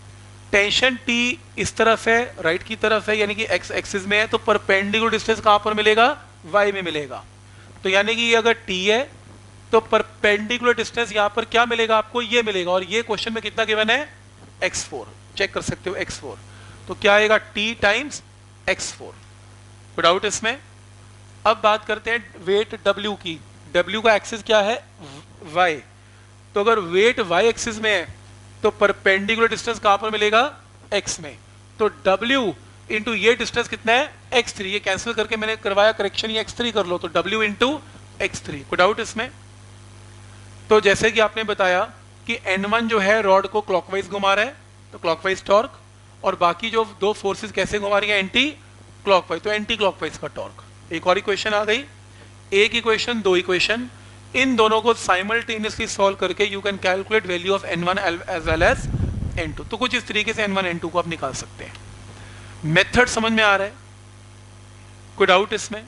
टेंशन टी इस तरफ है, राइट की तरफ है, यानी कि एक्स एक्सिस में है, तो परपेंडिकुलर डिस्टेंस कहां पर मिलेगा? वाई में मिलेगा। तो यानी कि ये अगर टी है तो परपेंडिकुलर डिस्टेंस यहां पर क्या मिलेगा आपको? ये मिलेगा। और ये क्वेश्चन में कितना गिवन है? x4। चेक कर सकते हो x4। तो क्या आएगा? t times x4। कोई डाउट इसमें? अब बात करते हैं वेट w की। w का एक्सिस क्या है? y। तो अगर वेट y एक्सिस में है तो परपेंडिकुलर डिस्टेंस कहां पर मिलेगा? x में। तो w इंटू ये डिस्टेंस कितना है? x3। ये कैंसिल करके मैंने करवाया करेक्शन, ये x3 कर लो, तो w इंटू x3। कोई डाउट इसमें? तो जैसे कि आपने बताया कि N1 जो है रॉड को क्लॉकवाइज घुमा रहा है, तो क्लॉकवाइज टॉर्क, और बाकी जो दो फोर्सेस कैसे घुमा रही है? एंटी क्लॉकवाइज, तो एंटी क्लॉकवाइज का टॉर्क। एक और इक्वेशन आ गई। एक इक्वेशन, दो इक्वेशन, इन दोनों को साइमल्टेनियसली सॉल्व करके you can calculate value of N1 as well as N2। तो कुछ इस तरीके से N1 N2 को आप निकाल सकते हैं। मेथड समझ में आ रहा है? कोई डाउट इसमें?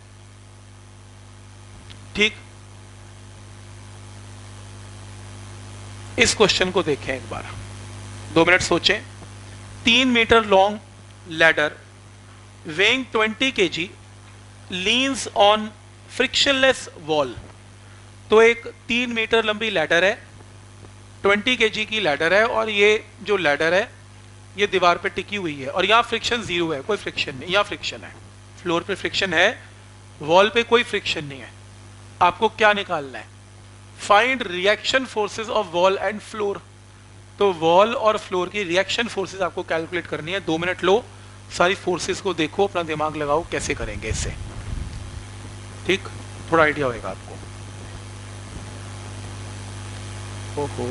ठीक। इस क्वेश्चन को देखें एक बार, 2 मिनट सोचें। 3 metre long ladder weighing 20 kg leans on frictionless wall। तो एक 3 मीटर लंबी लैडर है, 20 kg की लैडर है, और ये जो लैडर है ये दीवार पे टिकी हुई है, और यहाँ फ्रिक्शन 0 है, कोई फ्रिक्शन नहीं। यहाँ फ्रिक्शन है, फ्लोर पे फ्रिक्शन है, वॉल पे कोई फ्रिक्शन नहीं है। आपको क्या निकालना है? Find reaction forces of wall and floor. तो वॉल और फ्लोर की रिएक्शन फोर्सेस आपको कैलकुलेट करनी है। 2 मिनट लो, सारी फोर्सेस को देखो, अपना दिमाग लगाओ कैसे करेंगे इससे। ठीक, थोड़ा आइडिया होगा आपको। ओहो,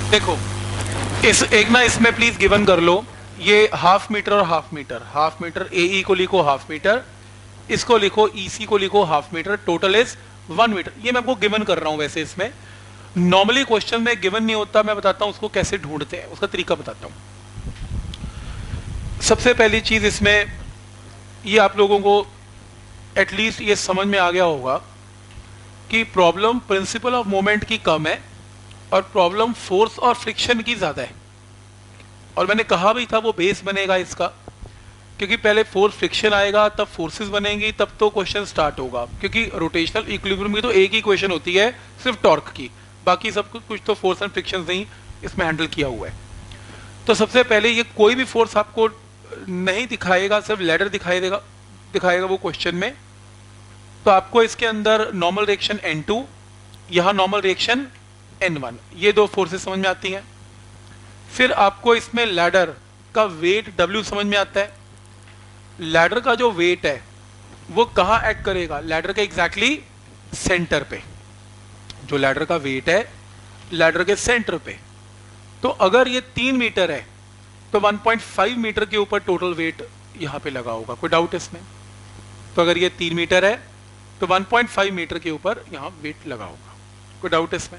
देखो इस एक ना इसमें प्लीज गिवन कर लो, ये हाफ मीटर और half metre, half metre A को लिखो हाफ मीटर, इसको लिखो ईसी को लिखो half metre, total is 1 metre. ये मैं आपको गिवन कर रहा हूं। वैसे इसमें नॉर्मली क्वेश्चन में गिवन नहीं होता, मैं बताता हूं उसको कैसे ढूंढते हैं, उसका तरीका बताता हूं। सबसे पहली चीज इसमें ये आप लोगों को एटलीस्ट ये समझ में आ गया होगा कि प्रॉब्लम प्रिंसिपल ऑफ मोमेंट की कम है और प्रॉब्लम फोर्स और फ्रिक्शन की ज्यादा है। और मैंने कहा भी था वो बेस बनेगा इसका, क्योंकि पहले फोर्स फ्रिक्शन आएगा तब फोर्सेस बनेंगी, तब तो क्वेश्चन स्टार्ट होगा। क्योंकि रोटेशनल इक्विलिब्रियम की तो एक ही क्वेश्चन होती है सिर्फ टॉर्क की, बाकी सब कुछ तो फोर्स एंड फ्रिक्शन नहीं इसमें हैंडल किया हुआ है। तो सबसे पहले ये कोई भी फोर्स आपको नहीं दिखाएगा, सिर्फ लैडर दिखाएगा वो क्वेश्चन में। तो आपको इसके अंदर नॉर्मल रिएक्शन N2, यहां नॉर्मल रिएक्शन N1, ये दो फोर्सेस समझ में आती हैं। फिर आपको इसमें लैडर का वेट W समझ में आता है। लैडर का जो वेट है वो कहां एक्ट करेगा, लैडर के एग्जैक्टली सेंटर पे। जो लैडर का वेट है लैडर के सेंटर पे। तो अगर ये 3 मीटर है तो 1.5 मीटर के ऊपर टोटल वेट यहां पे लगा होगा, कोई डाउट इसमें? तो अगर ये 3 मीटर है तो 1.5 मीटर के ऊपर यहां वेट लगा होगा, कोई डाउट इसमें?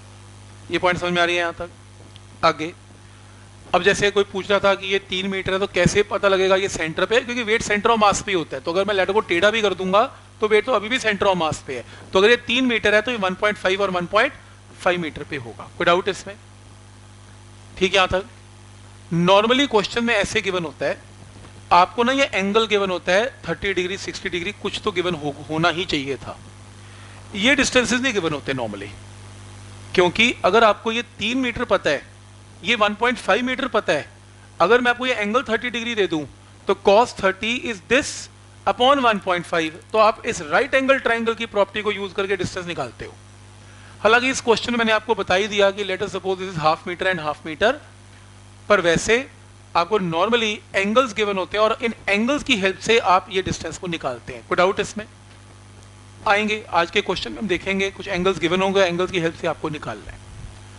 ये पॉइंट समझ में आ रही है यहां तक? आगे अब जैसे कोई पूछ रहा था कि ये 3 मीटर है तो कैसे पता लगेगा ये सेंटर पे, क्योंकि वेट सेंटर ऑफ मास पे होता है। तो अगर मैं लैडर को टेढ़ा भी कर दूंगा तो वेट तो अभी भी सेंटर ऑफ मास पे है। तो अगर ये 3 मीटर है तो ये 1.5 और 1.5 मीटर पे होगा, कोई डाउट इसमें? ठीक है यहां तक? नॉर्मली क्वेश्चन में ऐसे गिवन होता है, आपको ना ये एंगल गिवन होता है 30 डिग्री 60 डिग्री, कुछ तो गिवन होना ही चाहिए था। ये डिस्टेंसेस नहीं गिवन होते नॉर्मली, क्योंकि अगर आपको ये 3 मीटर पता है, ये 1.5 मीटर पता है, अगर मैं आपको ये एंगल 30 डिग्री दे दूं तो cos 30 इज दिस अपॉन 1.5, तो आप इस राइट एंगल ट्राइंगल की प्रॉपर्टी को यूज करके डिस्टेंस निकालते हो। हालांकि इस क्वेश्चन में मैंने आपको बता ही दिया कि let us suppose this is half metre and half metre, पर वैसे आपको नॉर्मली एंगल्स गिवन होते हैं और इन एंगल्स की हेल्प से आप ये डिस्टेंस को निकालते हैं। कोई डाउट इसमें? आएंगे आज के क्वेश्चन में हम देखेंगे, कुछ एंगल्स गिवन होंगे, एंगल्स की हेल्प से आपको निकालना है।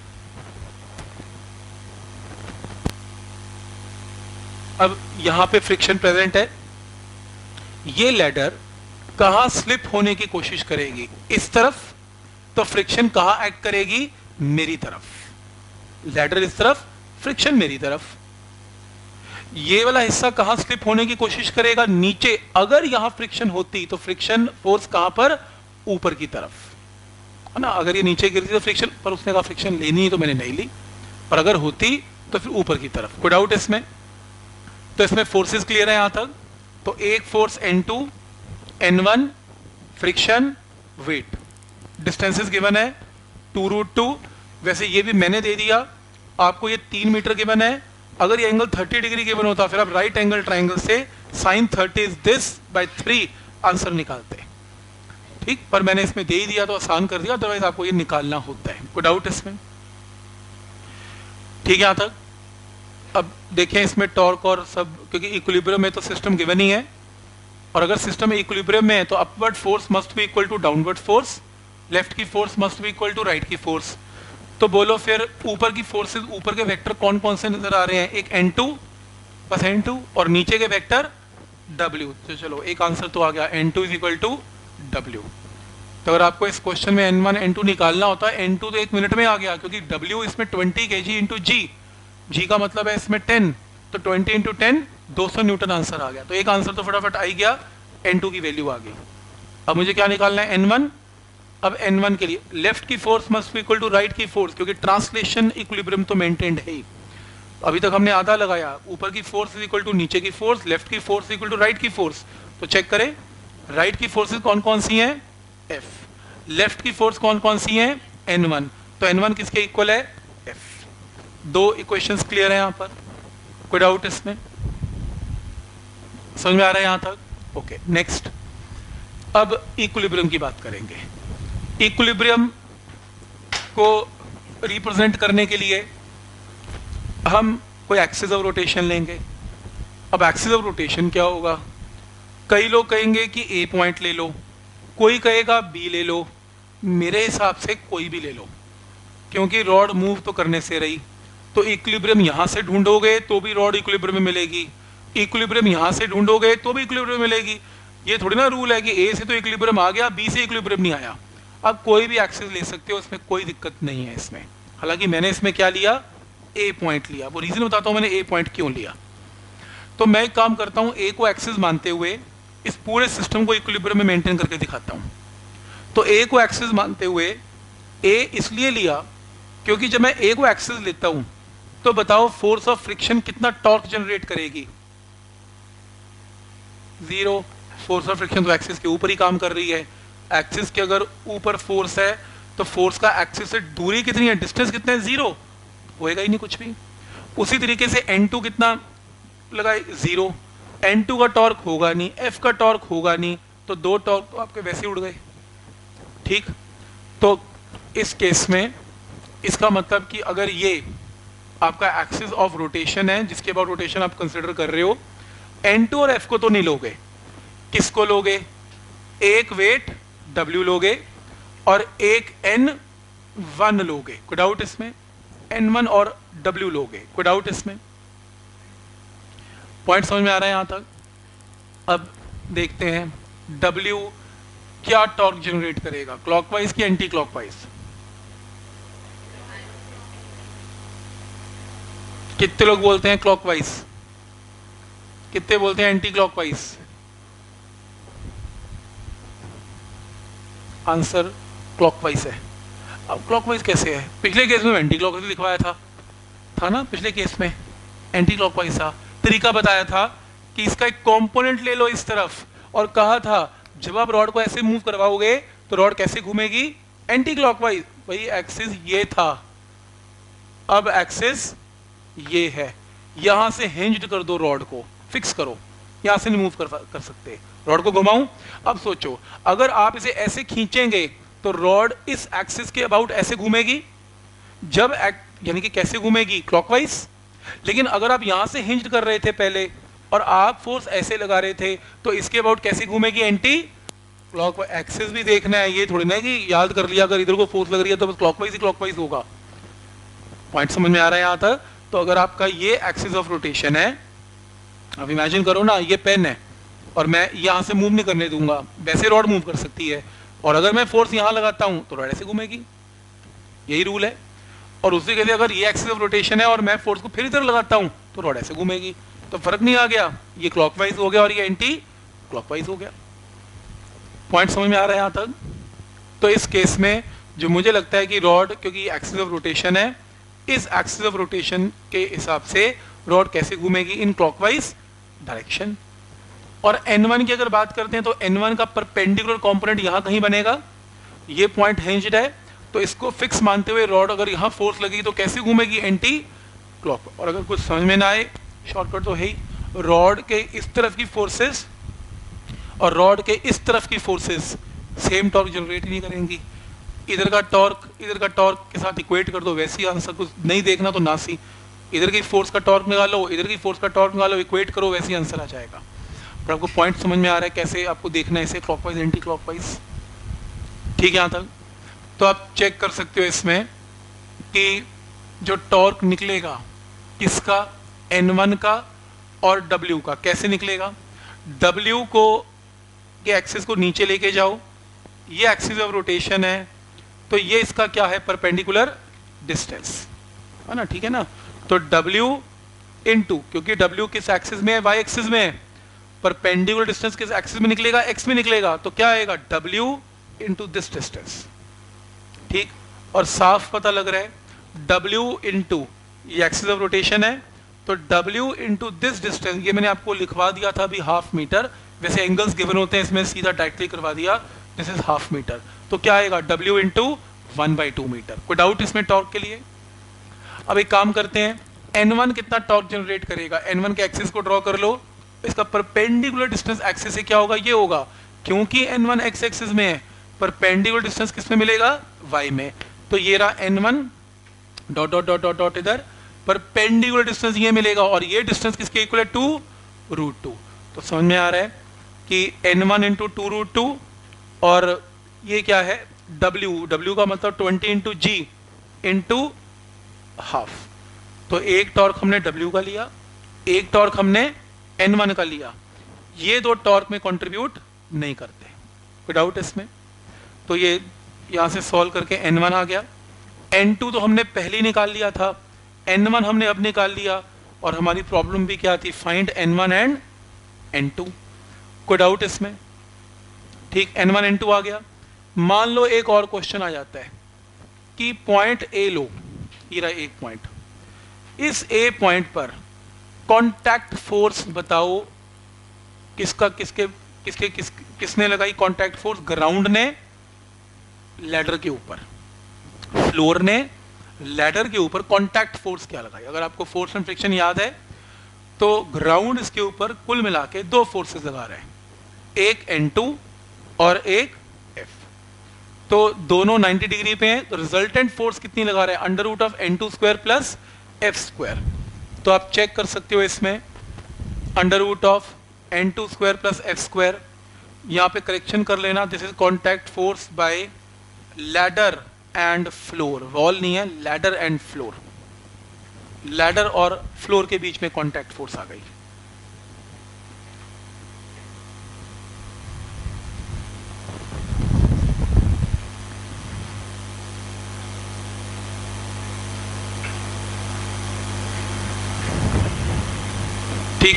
अब यहां पे फ्रिक्शन प्रेजेंट है, ये लैडर कहां स्लिप होने की कोशिश करेगी, इस तरफ, तो फ्रिक्शन कहां एक्ट करेगी, मेरी तरफ। लैडर इस तरफ, फ्रिक्शन मेरी तरफ। ये वाला हिस्सा कहां स्लिप होने की कोशिश करेगा, नीचे। अगर यहां फ्रिक्शन होती तो फ्रिक्शन फोर्स कहां पर, ऊपर की तरफ, है ना। अगर ये नीचे गिरती तो फ्रिक्शन, पर उसने कहा फ्रिक्शन लेनी है तो मैंने नहीं ली, पर अगर होती तो फिर ऊपर की तरफ। कोई डाउट इसमें? तो इसमें फोर्सेस क्लियर है यहां तक? तो एक force N2, N1, friction, weight, distances given है 2√2। वैसे ये भी मैंने दे दिया आपको, ये 3 मीटर गिवन है। अगर ये एंगल 30 डिग्री गिवन होता फिर आप राइट एंगल ट्राइंगल से sin 30 is this by 3 answer निकालते। ठीक, पर मैंने इसमें दे ही दिया तो आसान कर दिया, अदरवाइज आपको ये निकालना होता है। कोई डाउट इसमें? ठीक है यहां तक? अब देखें इसमें टॉर्क और सब, क्योंकि इक्विलिब्रियम में तो सिस्टम गिवन ही है, और अगर सिस्टम इक्विलिब्रियम में है तो upward force must be equal to downward force, left की force must be equal to right की फोर्स। तो बोलो फिर ऊपर की फोर्सेस, ऊपर के वेक्टर कौन कौन से नजर आ रहे हैं? एक N2 बस N2, और नीचे के वेक्टर W। तो चलो एक आंसर तो आ गया, N2 is equal to W। तो अगर आपको इस क्वेश्चन में N1 N2 निकालना होता है, N2 तो 1 मिनट में आ गया, क्योंकि W इसमें 20 kg इंटू G का मतलब है इसमें 10, तो 20 इंटू 10 200 न्यूटन आंसर आ गया। तो एक आंसर तो फटाफट आ गया, N2 की वैल्यू आ गई। अब मुझे क्या निकालना है? N1। अब N1 के लिए लेफ्ट की force must be equal to right की फोर्स, क्योंकि ट्रांसलेशन इक्विलिब्रियम तो मेंटेन्ड है ही। अभी तक हमने आधा लगाया, ऊपर की फोर्स इज इक्वल टू नीचे की फोर्स, लेफ्ट की फोर्स इक्वल टू राइट की फोर्स। तो चेक करें राइट की फोर्सेस कौन कौन सी हैं? F। लेफ्ट की फोर्स कौन कौन सी हैं? N1। तो N1 किसके इक्वल है? F। दो इक्वेशंस क्लियर है यहां पर, कोई डाउट इसमें? समझ में आ रहा है यहां तक? Okay, next. अब इक्विलिब्रियम की बात करेंगे। इक्विलिब्रियम को रिप्रेजेंट करने के लिए हम कोई एक्सिस ऑफ रोटेशन लेंगे। अब एक्सिस ऑफ रोटेशन क्या होगा? कई लोग कहेंगे कि ए पॉइंट ले लो, कोई कहेगा बी ले लो, मेरे हिसाब से कोई भी ले लो। क्योंकि रॉड मूव तो करने से रही, तो इक्विलिब्रियम यहां से ढूंढोगे तो भी रॉड इक्विलिब्रियम में मिलेगी, इक्विलिब्रियम यहां से ढूंढोगे तो भी इक्विलिब्रियम मिलेगी। ये थोड़ी ना रूल है कि ए से तो इक्विलिब्रियम आ गया, बी से इक्विलिब्रियम नहीं आया। अब कोई भी एक्सिस ले सकते हो, इसमें कोई दिक्कत नहीं है इसमें। हालांकि मैंने इसमें क्या लिया, ए पॉइंट लिया। वो रीजन बताता हूं मैंने ए पॉइंट क्यों लिया। तो मैं एक काम करता हूं, ए को एक्सिस मानते हुए इस पूरे सिस्टम को इक्विलिब्रियम में मेंटेन करके दिखाता हूं। तो ए को एक्सिस मानते हुए ए इसलिए लिया क्योंकि जब मैं ए को एक्सिस लेता हूं तो बताओ फोर्स ऑफ फ्रिक्शन कितना टॉर्क जनरेट करेगी, 0। फोर्स ऑफ फ्रिक्शन तो एक्सिस के ऊपर ही काम कर रही है। एक्सिस के अगर ऊपर फोर्स है तो फोर्स का एक्सिस से दूरी कितनी है, डिस्टेंस कितना है, 0, होएगा ही नहीं कुछ भी। उसी तरीके से N2 कितना लगाए, 0। N2 का टॉर्क होगा नहीं, F का टॉर्क होगा नहीं, तो 2 टॉर्क तो आपके वैसे ही उड़ गए। ठीक, तो इस केस में इसका मतलब कि अगर ये आपका एक्सिस ऑफ रोटेशन है जिसके बाद रोटेशन आप कंसिडर कर रहे हो, N2 और F को तो नहीं लोगे, किसको लोगे, एक वेट W लोगे और एक N1 लोगे, कोई डाउट इसमें, N1 और W लोगे, कोई डाउट इसमें, पॉइंट समझ में आ रहा है यहां तक। अब देखते हैं W क्या टॉर्क जनरेट करेगा, क्लॉकवाइज की एंटी क्लॉकवाइज। कितने लोग बोलते हैं क्लॉकवाइज, कितने बोलते हैं एंटी क्लॉकवाइज। आंसर क्लॉकवाइज है। अब क्लॉकवाइज कैसे है, पिछले केस में एंटी क्लॉकवाइज लिखवाया था ना, पिछले केस में एंटी क्लॉकवाइज था। तरीका बताया था कि इसका एक कंपोनेंट ले लो इस तरफ, और कहा था जब आप रॉड को ऐसे मूव करवाओगे तो रॉड कैसे घूमेगी, एंटी क्लॉकवाइज। भाई एक्सिस ये था, अब एक्सिस ये है, यहां से हिंज्ड कर दो, रॉड को फिक्स करो, यहां से नहीं मूव कर सकते, रॉड को घुमाऊं। अब सोचो अगर आप इसे ऐसे खींचेंगे तो रॉड इस एक्सिस के अबाउट ऐसे घूमेगी, जब यानी कि कैसे घूमेगी, क्लॉकवाइज। लेकिन अगर आप यहां से हिंज्ड कर रहे थे पहले और आप फोर्स ऐसे लगा रहे थे तो इसके अबाउट कैसे घूमेगी, एंटी क्लॉकवाइज। एक्सिस भी देखना है, ये थोड़ी ना कि याद कर लिया अगर इधर को फोर्स लग रही है तो बस क्लॉकवाइज ही क्लॉकवाइज होगा। पॉइंट समझ में आ रहा है यहां तक। तो अगर आपका ये एक्सिस ऑफ रोटेशन है, अब इमेजिन करो ना ये पेन है और मैं यहां से मूव नहीं करने दूंगा, वैसे रॉड मूव कर सकती है, और अगर मैं फोर्स यहां लगाता हूं तो रॉड ऐसे घूमेगी, यही रूल है। और उसी के लिए अगर ये एक्सिस ऑफ रोटेशन है और मैं फोर्स को फिर इधर लगाता हूं तो रॉड ऐसे घूमेगी, तो फर्क नहीं आ गया, ये क्लॉकवाइज हो गया और ये एंटी क्लॉकवाइज हो गया। पॉइंट समझ में आ रहा है यहां तक। तो इस केस में जो मुझे लगता है कि रॉड, क्योंकि एक्सिस ऑफ रोटेशन है, इस एक्सिस ऑफ रोटेशन के हिसाब से रॉड कैसे घूमेगी, इन क्लॉकवाइज डायरेक्शन। और N1 की अगर बात करते हैं तो N1 का परपेंडिकुलर कंपोनेंट यहां कहीं बनेगा, ये पॉइंट हिंज्ड है, तो इसको फिक्स मानते हुए रॉड अगर यहां फोर्स लगेगी तो कैसे घूमेगी, एंटी क्लॉक। और अगर कुछ समझ में ना आए, शॉर्टकट तो है ही, रॉड के इस तरफ की फोर्सेस और रॉड के इस तरफ की फोर्सेस सेम टॉर्क जनरेट नहीं करेंगी। इधर का टॉर्क के साथ इक्वेट कर दो, वैसे ही आंसर, कुछ नहीं देखना तो नासी, इधर की फोर्स का टॉर्क निकालो, इधर की फोर्स का टॉर्क निकालो, इक्वेट करो, वैसे ही आंसर आ जाएगा। पर आपको पॉइंट समझ में आ रहा है कैसे आपको देखना है इसे, क्लॉकवाइज एंटी क्लॉकवाइज, ठीक है यहाँ तक। तो आप चेक कर सकते हो इसमें कि जो टॉर्क निकलेगा किसका, N1 का और W का, कैसे निकलेगा, W को के एक्सिस को नीचे लेके जाओ, ये एक्सिस ऑफ रोटेशन है, तो ये इसका क्या है, परपेंडिकुलर डिस्टेंस है ना, ठीक है ना। तो W इनटू, क्योंकि W किस एक्सिस में है, Y एक्सिस में है, परपेंडिकुलर डिस्टेंस किस एक्सिस में निकलेगा, X में निकलेगा, तो क्या आएगा, W इनटू दिस डिस्टेंस, ठीक। और साफ पता लग रहा है W इनटू ये एक्सिस ऑफ रोटेशन है, तो W इनटू दिस डिस्टेंस, ये मैंने आपको लिखवा दिया था अभी, हाफ मीटर, वैसे एंगल्स गिवन होते हैं इसमें, सीधा डायरेक्टली करवा दिया, दिस इज हाफ मीटर, तो क्या आएगा, W इंटू 1/2 मीटर। कोई डाउट इसमें टॉर्क के लिए। अब एक काम करते हैं, N1 कितना टॉर्क जनरेट करेगा, N1 के एक्सिस को ड्रॉ कर लो, इसका परपेंडिकुलर डिस्टेंस एक्सिस से क्या होगा, ये होगा, क्योंकि N1 X एक्सिस में है, परपेंडिकुलर डिस्टेंस किस में मिलेगा, Y में, तो ये रहा N1 dot dot dot dot dot, इधर परपेंडिकुलर डिस्टेंस ये मिलेगा, और ये डिस्टेंस किसके इक्वल है, 2√2। तो समझ में आ रहा है कि N1 इंटू 2√2, और ये क्या है, W का मतलब 20 इंटू G, इंटू हाफ। तो एक टॉर्क हमने W का लिया, एक टॉर्क हमने N1 का लिया। ये दो टॉर्क में कंट्रीब्यूट नहीं करते, कोई डाउट इसमें? तो ये यहां से सॉल्व करके N1 आ गया। N2 तो हमने पहले ही निकाल लिया था, N1 हमने अब निकाल लिया। और हमारी प्रॉब्लम भी क्या थी? Find N1 and N2। कोई डाउट इसमें? ठीक, N1 N2 आ गया। मान लो एक और क्वेश्चन आ जाता है कि पॉइंट ए लो, ये रहा एक पॉइंट, इस ए पॉइंट पर कांटेक्ट फोर्स बताओ किसका किसने लगाई कांटेक्ट फोर्स? ग्राउंड ने लैडर के ऊपर, फ्लोर ने लैडर के ऊपर कांटेक्ट फोर्स क्या लगाई? अगर आपको फोर्स एंड फ्रिक्शन याद है तो ग्राउंड इसके ऊपर कुल मिला के दो फोर्सेस लगा रहे हैं, एक N2 और एक F। तो दोनों 90 डिग्री पे हैं, तो रिजल्टेंट फोर्स कितनी लगा रहे हैं? Under root of N2 square plus F square. तो आप चेक कर सकते हो इसमें, under root of N2 square plus F square. यहाँ पे करेक्शन कर लेना, this is contact force by ladder and floor, wall नहीं है, लैडर एंड फ्लोर। लैडर और फ्लोर के बीच में कॉन्टैक्ट फोर्स आ गई। ठीक,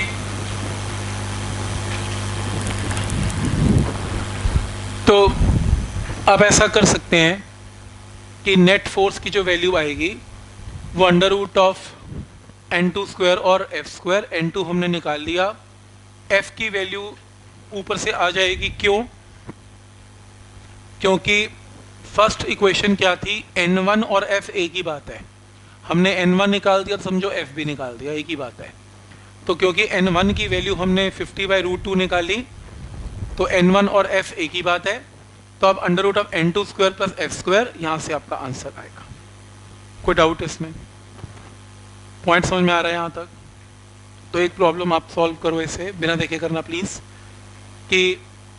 तो आप ऐसा कर सकते हैं कि नेट फोर्स की जो वैल्यू आएगी वो under root of N2 square और F स्क्वायर। N2 हमने निकाल लिया, F की वैल्यू ऊपर से आ जाएगी। क्यों? क्योंकि फर्स्ट इक्वेशन क्या थी? N1 और F एक ही बात है, हमने N1 निकाल दिया तो समझो F भी निकाल दिया, एक ही बात है। तो क्योंकि N1 की वैल्यू हमने 50/√2 निकाली, तो N1 और F एक ही बात है। तो अब under root of N2 square plus F square, यहां से आपका आंसर आएगा। कोई डाउट इसमें? पॉइंट समझ में आ रहा है यहां तक? तो एक प्रॉब्लम आप सॉल्व करो इसे बिना देखे करना प्लीज, कि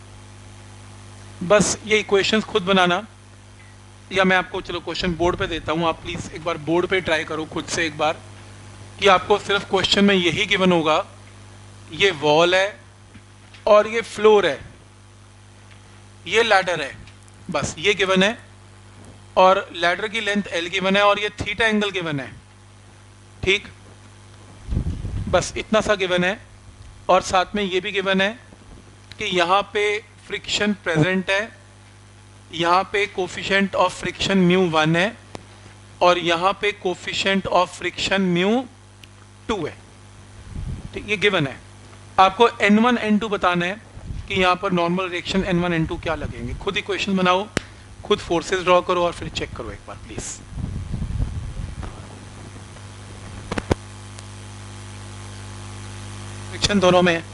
बस ये इक्वेशंस खुद बनाना, या मैं आपको चलो क्वेश्चन बोर्ड पे देता हूं, आप प्लीज एक बार बोर्ड पे ट्राई करो खुद से एक बार, कि आपको सिर्फ क्वेश्चन में यही गिवन होगा, ये वॉल है और ये फ्लोर है, ये लैडर है, बस ये गिवन है, और लैडर की लेंथ L गिवन है, और ये थीटा एंगल गिवन है। ठीक, बस इतना सा गिवन है। और साथ में ये भी गिवन है कि यहाँ पे फ्रिक्शन प्रेजेंट है, यहाँ पे कोफिशिएंट ऑफ फ्रिक्शन μ1 है, और यहाँ पे कोफिशिएंट ऑफ फ्रिक्शन μ2 है। ठीक, ये गिवन है। आपको N1 N2 बताना है कि यहाँ पर नॉर्मल रिएक्शन N1 N2 क्या लगेंगे। खुद इक्वेशन बनाओ, खुद फोर्सेस ड्रॉ करो और फिर चेक करो एक बार प्लीज। फ्रिक्शन दोनों में है।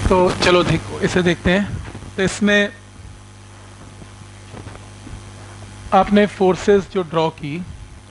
तो चलो देखो इसे देखते हैं। तो इसमें आपने फोर्सेस जो ड्रॉ की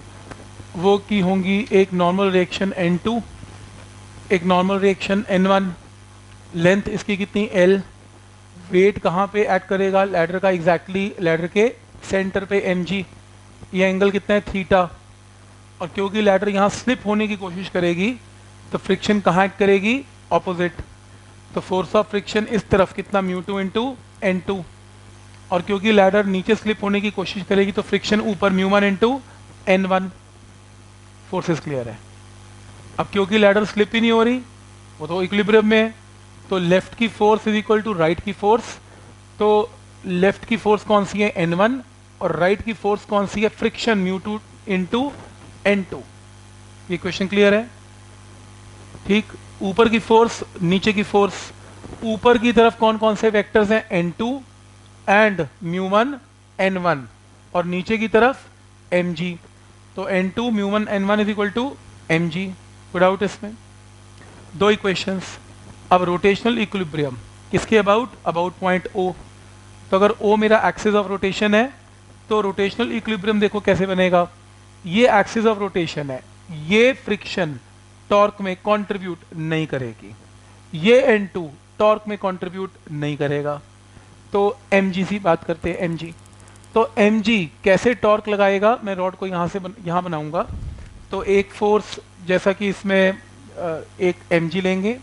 वो की होंगी एक नॉर्मल रिएक्शन N2, एक नॉर्मल रिएक्शन N1, लेंथ इसकी कितनी L, वेट कहाँ पे ऐड करेगा लैडर का, एग्जैक्टली लैडर के सेंटर पे mg, ये एंगल कितना है थीटा, और क्योंकि लैडर यहाँ स्लिप होने की कोशिश करेगी तो फ्रिक्शन कहाँ ऐड करेगी ऑपोजिट, तो फोर्स ऑफ फ्रिक्शन इस तरफ कितना μ2 इंटू N2, और क्योंकि लैडर नीचे स्लिप होने की कोशिश करेगी तो फ्रिक्शन ऊपर μ1 इंटू N1। फोर्सेस क्लियर है। अब क्योंकि लैडर स्लिप ही नहीं हो रही, वो तो इक्विलिब्रियम में है, तो लेफ्ट की force is equal to right की फोर्स, तो लेफ्ट की फोर्स कौन सी है N1 और राइट की फोर्स कौन सी है फ्रिक्शन μ2 इंटू N2। ये क्वेश्चन क्लियर है? ठीक, ऊपर की फोर्स नीचे की फोर्स, ऊपर की तरफ कौन कौन से वेक्टर्स हैं N2 एंड μ1 N1, और नीचे की तरफ mg, तो N2 μ1 N1 is equal to mg। कोई डाउट इसमें? दो इक्वेशंस। अब रोटेशनल इक्विलिब्रियम किसके अबाउट पॉइंट O, तो अगर O मेरा एक्सिस ऑफ रोटेशन है तो रोटेशनल इक्विलिब्रियम देखो कैसे बनेगा, ये एक्सिस ऑफ रोटेशन है, ये फ्रिक्शन टॉर्क में कंट्रीब्यूट नहीं करेगी, ये N2 टॉर्क में कंट्रीब्यूट नहीं करेगा, तो mg से बात करते हैं mg। तो mg कैसे टॉर्क लगाएगा, मैं रॉड को यहाँ से यहाँ बनाऊंगा, तो एक फोर्स जैसा कि इसमें एक mg लेंगे,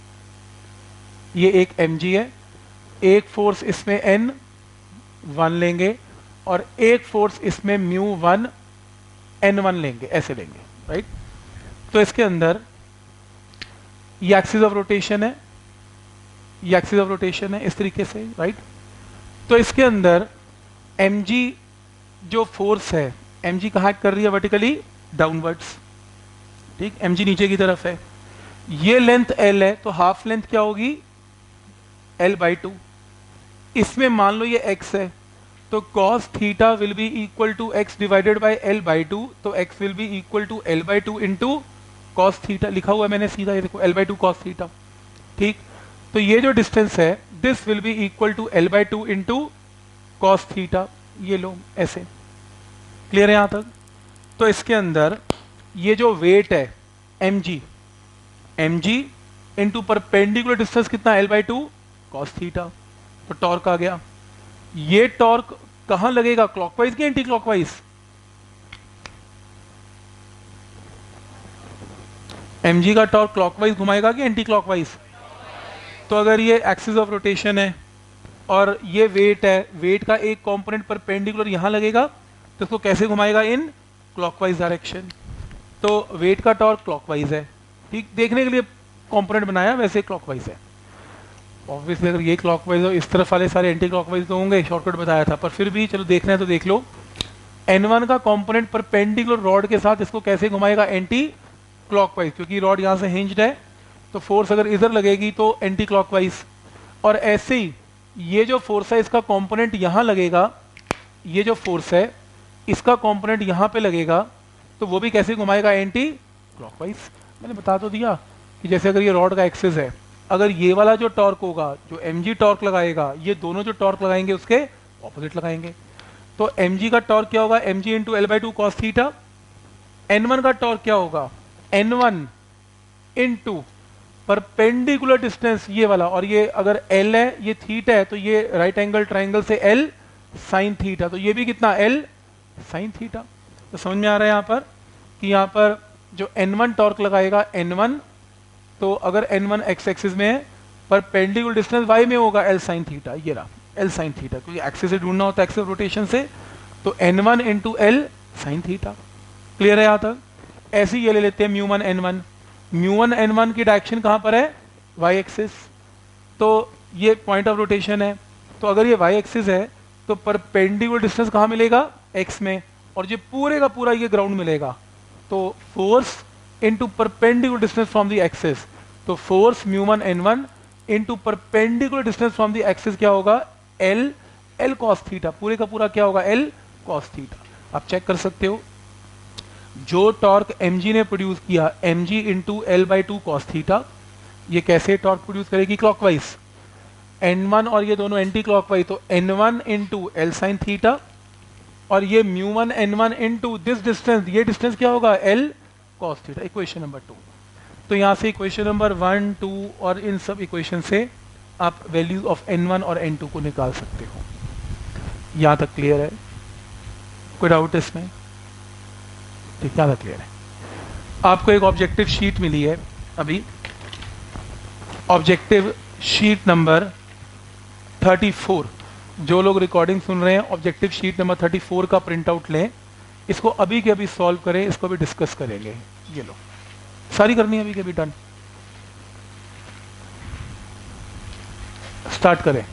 ये एक mg है, एक फोर्स इसमें N1 लेंगे और एक फोर्स इसमें μ1 N1 लेंगे, ऐसे लेंगे, राइट। तो इसके अंदर ये एक्सिस ऑफ रोटेशन है, ये एक्सिस ऑफ रोटेशन है इस तरीके से, राइट। तो इसके अंदर mg जो फोर्स है, mg कहाँ एक्ट कर रही है वर्टिकली डाउनवर्ड्स, ठीक, mg नीचे की तरफ है, ये लेंथ L है, तो हाफ लेंथ क्या होगी L/2, इसमें मान लो ये x है, तो cos theta will be equal to x divided by L/2, तो x will be equal to L/2 into cos theta, लिखा हुआ है मैंने सीधा, ये देखो L/2 cos थीटा, ठीक। तो ये जो डिस्टेंस है this will be equal to L/2 into cos theta, ये लो ऐसे, क्लियर है यहाँ तक। तो इसके अंदर ये जो वेट है mg इंटू परपेंडिकुलर डिस्टेंस कितना L/2 cos थीटा, तो टॉर्क आ गया। ये टॉर्क कहां लगेगा, क्लॉकवाइज कि एंटी क्लॉकवाइज, mg का टॉर्क क्लॉकवाइज घुमाएगा कि एंटी क्लॉकवाइज, तो अगर ये एक्सिस ऑफ रोटेशन है और ये वेट है, वेट का एक कंपोनेंट परपेंडिकुलर यहां लगेगा, तो इसको कैसे घुमाएगा इन क्लॉकवाइज डायरेक्शन, तो वेट का टॉर्क क्लॉकवाइज है, ठीक, देखने के लिए कंपोनेंट बनाया वैसे क्लॉकवाइज है। ऑब्वियसली अगर ये क्लॉकवाइज हो, इस तरफ वाले सारे एंटी क्लॉकवाइज तो होंगे, शॉर्टकट बताया था, पर फिर भी चलो देखना है तो देख लो। N1 का कंपोनेंट परपेंडिकुलर रॉड के साथ इसको कैसे घुमाएगा एंटी क्लॉकवाइज, क्योंकि रॉड यहाँ से हिंज्ड है, तो फोर्स अगर इधर लगेगी तो एंटी क्लॉकवाइज, और ऐसे ही ये जो फोर्स है इसका कंपोनेंट यहाँ लगेगा, ये जो फोर्स है इसका कंपोनेंट यहाँ पे लगेगा, तो वो भी कैसे घुमाएगा एंटी क्लॉकवाइज। मैंने बता तो दिया कि जैसे अगर ये रॉड का एक्सिस है, अगर ये वाला जो टॉर्क होगा, जो mg टॉर्क लगाएगा, ये दोनों जो टॉर्क लगाएंगे उसके ऑपोजिट लगाएंगे, तो mg का टॉर्क क्या होगा mg into L/2 cos theta, N1 का टॉर्क क्या होगा N1 इंटू परपेंडिकुलर डिस्टेंस ये वाला, और ये अगर L है ये थीटा है, तो ये राइट एंगल ट्राइंगल से L साइन थीटा, तो ये भी कितना L साइन थीटा। तो समझ में आ रहा है यहाँ पर कि यहाँ पर जो N1 टॉर्क लगाएगा N1, तो अगर N1 x एक्सिस में है, परपेंडिकुलर डिस्टेंस y में होगा L साइन थीटा, ये रहा L साइन थीटा, क्योंकि एक्सिस से ढूंढना होता है एक्सिस ऑफ रोटेशन से, तो N1 into L sine theta. Clear है यहाँ तक? ऐसे ही ये ले लेते हैं μ1 N1, μ1 N1 की डायरेक्शन कहाँ पर है y एक्सिस, तो ये पॉइंट ऑफ रोटेशन है, तो अगर ये y एक्सिस है तो परपेंडिकुलर डिस्टेंस कहाँ मिलेगा x में, और ये पूरे का पूरा ये ग्राउंड मिलेगा, तो force into perpendicular distance from the axis, तो force μ1 N1 into perpendicular distance from the axis क्या होगा L cos थीटा, पूरे का पूरा क्या होगा L cos थीटा। आप चेक कर सकते हो, जो टॉर्क mg ने प्रोड्यूस किया mg into L/2 cos theta, ये कैसे टॉर्क प्रोड्यूस करेगी क्लॉकवाइज, n1 और ये दोनों एंटी क्लॉकवाइज, तो n1 into L sine theta, और ये म्यू1 n1 इंटू दिस डिस्टेंस, ये डिस्टेंस क्या होगा, l cos theta. Equation number 2। तो यहाँ से इक्वेशन नंबर 1, 2 और इन सब इक्वेशन से आप वैल्यूज ऑफ n1 और n2 को निकाल सकते हो। यहाँ तक क्लियर है? कोई डाउट इसमें? ठीक, यहाँ तक क्लियर है। आपको एक ऑब्जेक्टिव शीट मिली है अभी, ऑब्जेक्टिव शीट नंबर 34। जो लोग रिकॉर्डिंग सुन रहे हैं, ऑब्जेक्टिव शीट नंबर 34 का प्रिंट आउट लें, इसको अभी के अभी सॉल्व करें, इसको भी डिस्कस करेंगे। ये लो, सारी करनी है अभी के अभी, डन। स्टार्ट करें।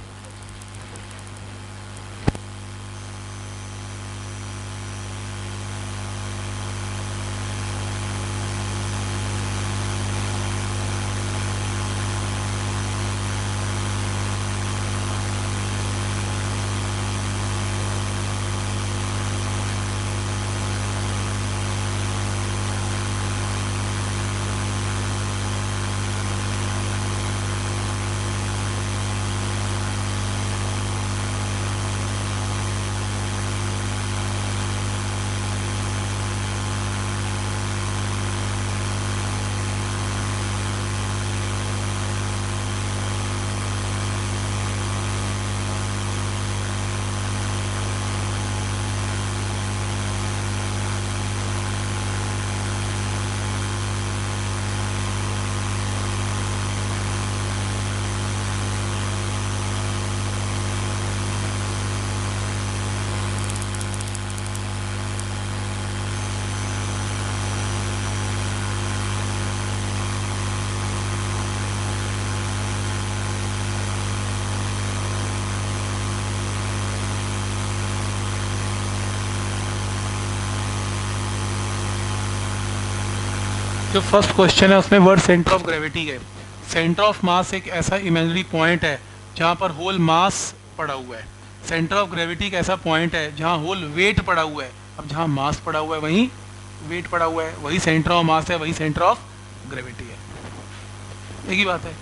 जो फर्स्ट क्वेश्चन है उसमें वर्ड सेंटर ऑफ ग्रेविटी है। सेंटर ऑफ मास एक ऐसा इमेजिनरी पॉइंट है जहाँ पर होल मास पड़ा हुआ है। सेंटर ऑफ ग्रेविटी एक ऐसा पॉइंट है जहाँ होल वेट पड़ा हुआ है। अब जहाँ मास पड़ा हुआ है वहीं वेट पड़ा हुआ है, वही सेंटर ऑफ मास है, वही सेंटर ऑफ ग्रेविटी है। एक ही बात है।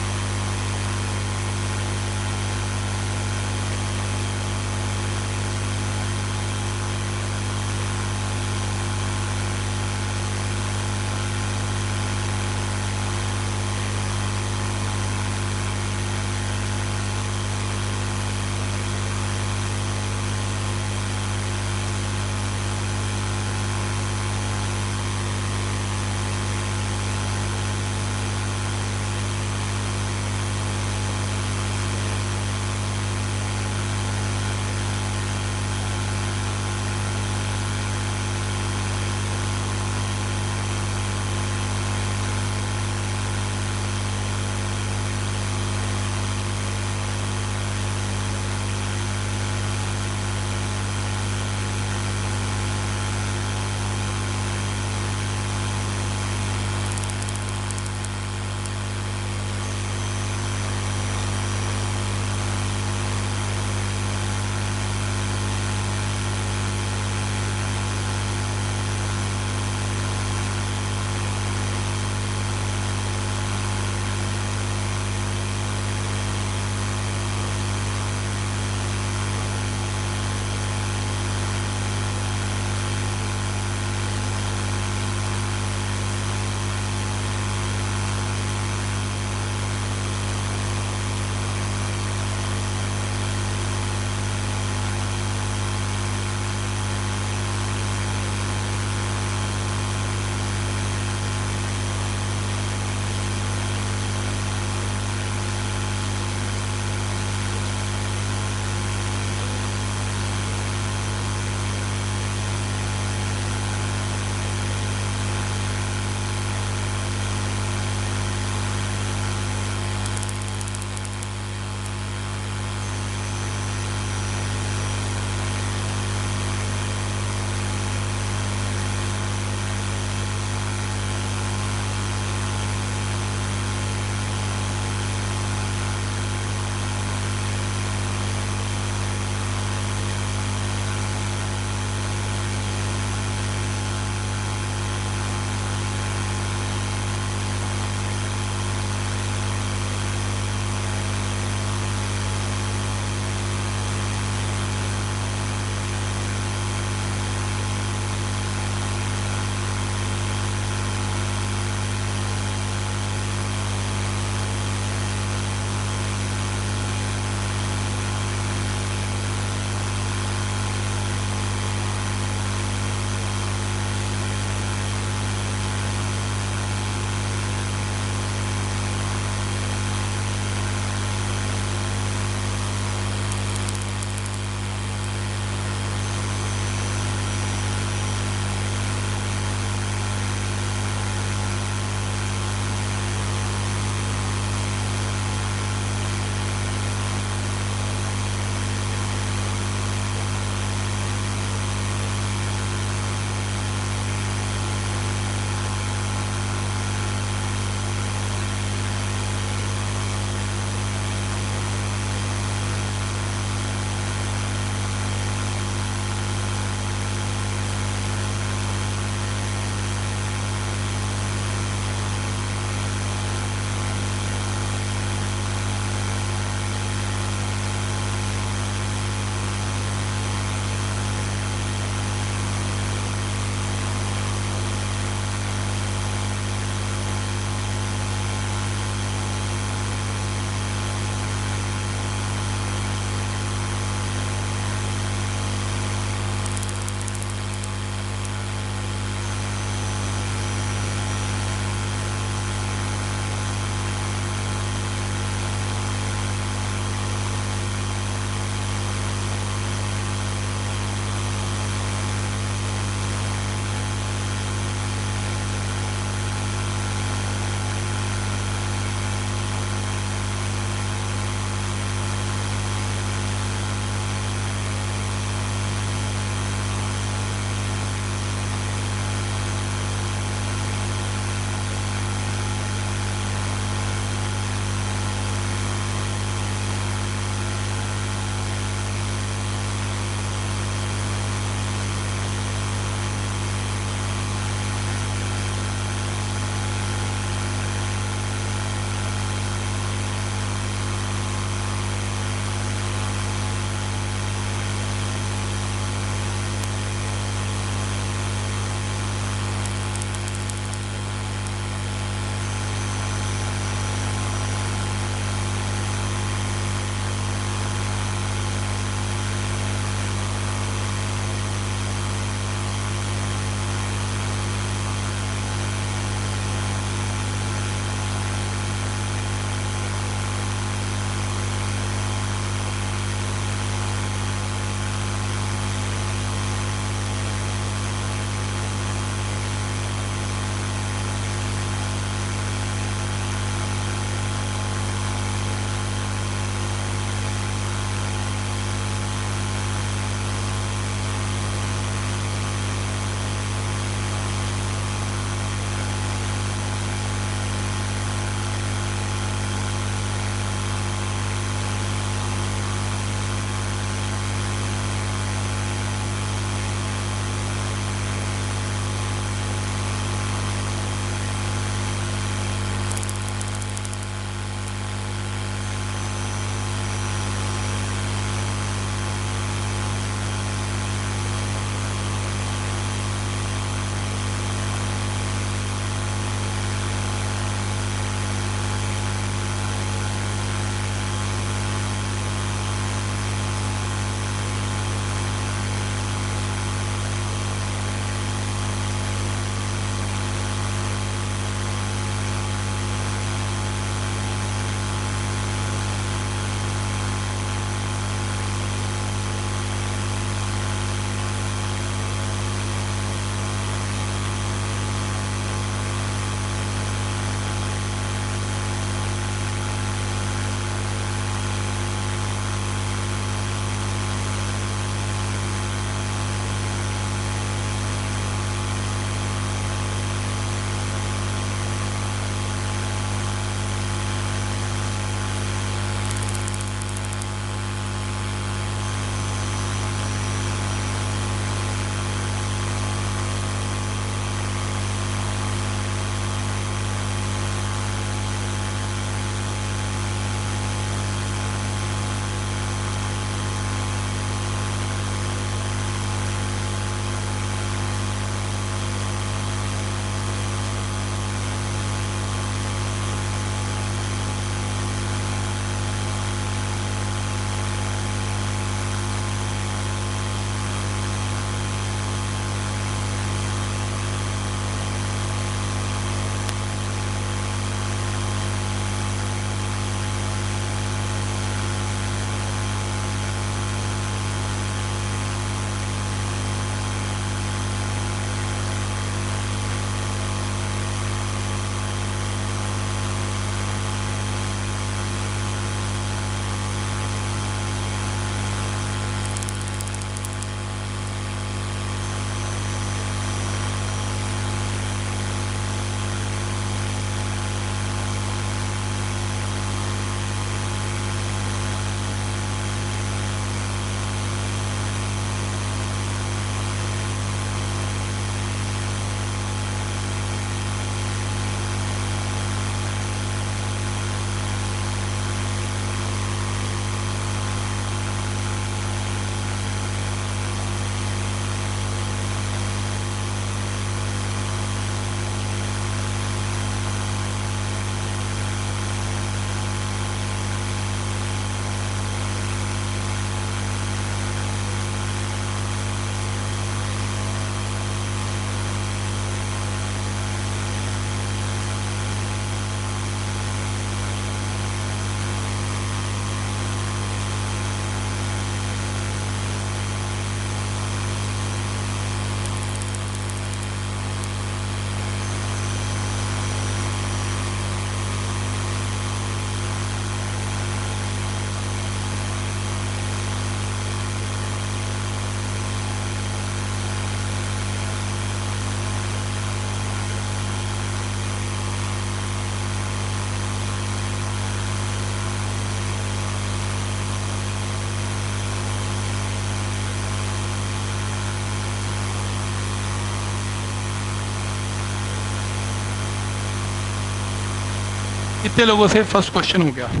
कितने लोगों से फर्स्ट क्वेश्चन हो गया?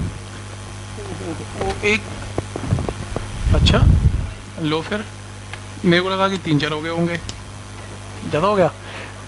वो एक, अच्छा लो, फिर मेरे को लगा कि 3-4 हो गए होंगे, ज़्यादा हो गया।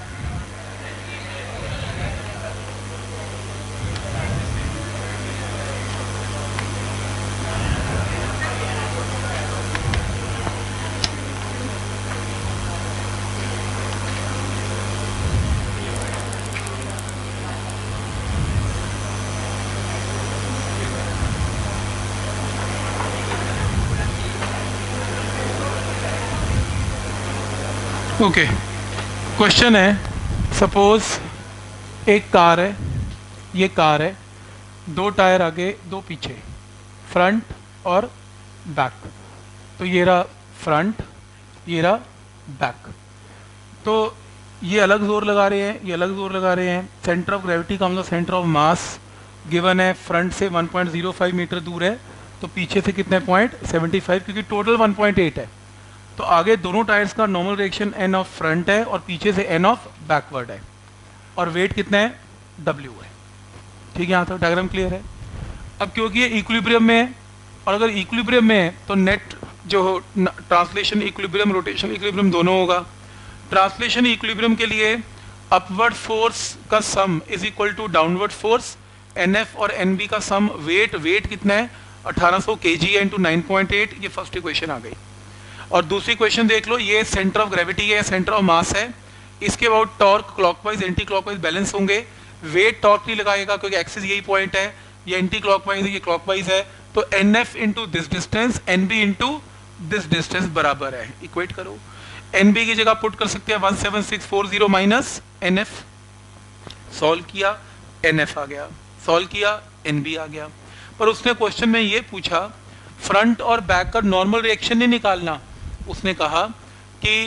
ओके, क्वेश्चन है, सपोज एक कार है, ये कार है, 2 टायर आगे 2 पीछे, फ्रंट और बैक। तो ये रहा फ्रंट, ये रहा बैक। तो ये अलग जोर लगा रहे हैं, ये अलग जोर लगा रहे हैं। सेंटर ऑफ ग्रेविटी का मतलब सेंटर ऑफ मास गिवन है, फ्रंट से 1.05 मीटर दूर है, तो पीछे से कितने 0.75, क्योंकि टोटल 1.8 है। तो आगे दोनों टायर्स का normal reaction N of front है और पीछे से एन ऑफ बैकवर्ड है, और वेट कितना है, W है। ठीक है, यहाँ तक डायग्राम क्लियर है। अब क्योंकि ये इक्विलिब्रियम में है, और अगर इक्विलिब्रियम में है तो नेट जो ट्रांसलेशन इक्विलिब्रियम, रोटेशन इक्विलिब्रियम दोनों होगा। ट्रांसलेशन इक्विलिब्रियम के लिए अपवर्ड फोर्स का sum is equal to downward force, NF और NB का सम, वेट कितना है 1800 kg इंटू 9.8, ये फर्स्ट इक्वेशन आ गई। और दूसरी क्वेश्चन देख लो, ये सेंटर ऑफ ग्रेविटी है, सेंटर ऑफ मास है, इसके about torque clockwise anti clockwise balance होंगे। वेट टॉर्क नहीं लगाएगा क्योंकि एक्सिस यही पॉइंट है, ये एंटी क्लॉकवाइज है, ये क्लॉकवाइज है। तो NF into this distance, NB into this distance बराबर है, इक्वेट करो। NB की जगह पुट कर सकते हैं 17640 माइनस NF, सॉल्व किया NF आ गया, सॉल्व किया NB आ गया। पर उसने क्वेश्चन में ये पूछा फ्रंट और बैक का नॉर्मल रिएक्शन नहीं निकालना, उसने कहा कि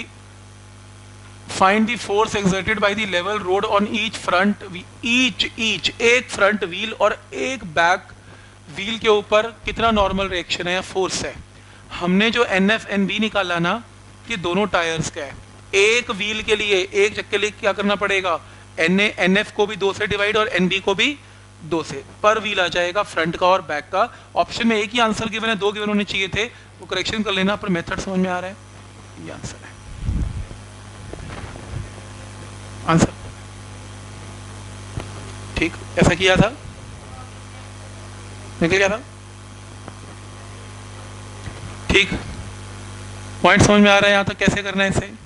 find the force exerted by the level road on each front, एक फ्रंट व्हील और एक बैक व्हील के ऊपर कितना नॉर्मल रिएक्शन है या फोर्स है। हमने जो NF NB निकाला ना, ये दोनों टायर्स का है। एक व्हील के लिए, एक चक्के के लिए क्या करना पड़ेगा, NF को भी 2 से डिवाइड और NB को भी 2 से, पर व्हील आ जाएगा फ्रंट का और बैक का। ऑप्शन में एक ही आंसर गिवन है, 2 गिवन होने चाहिए थे, वो करेक्शन कर लेना, पर मेथड समझ में आ रहा है, ये आंसर है। आंसर ठीक, ऐसा किया था, निकल गया था। ठीक, पॉइंट समझ में आ रहा है यहां तक, कैसे करना है इसे।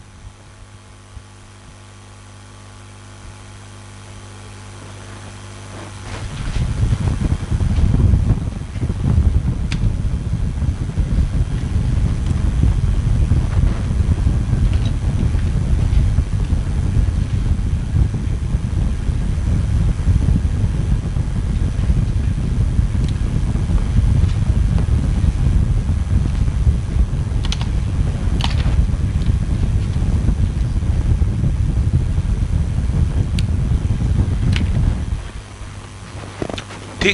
ठीक,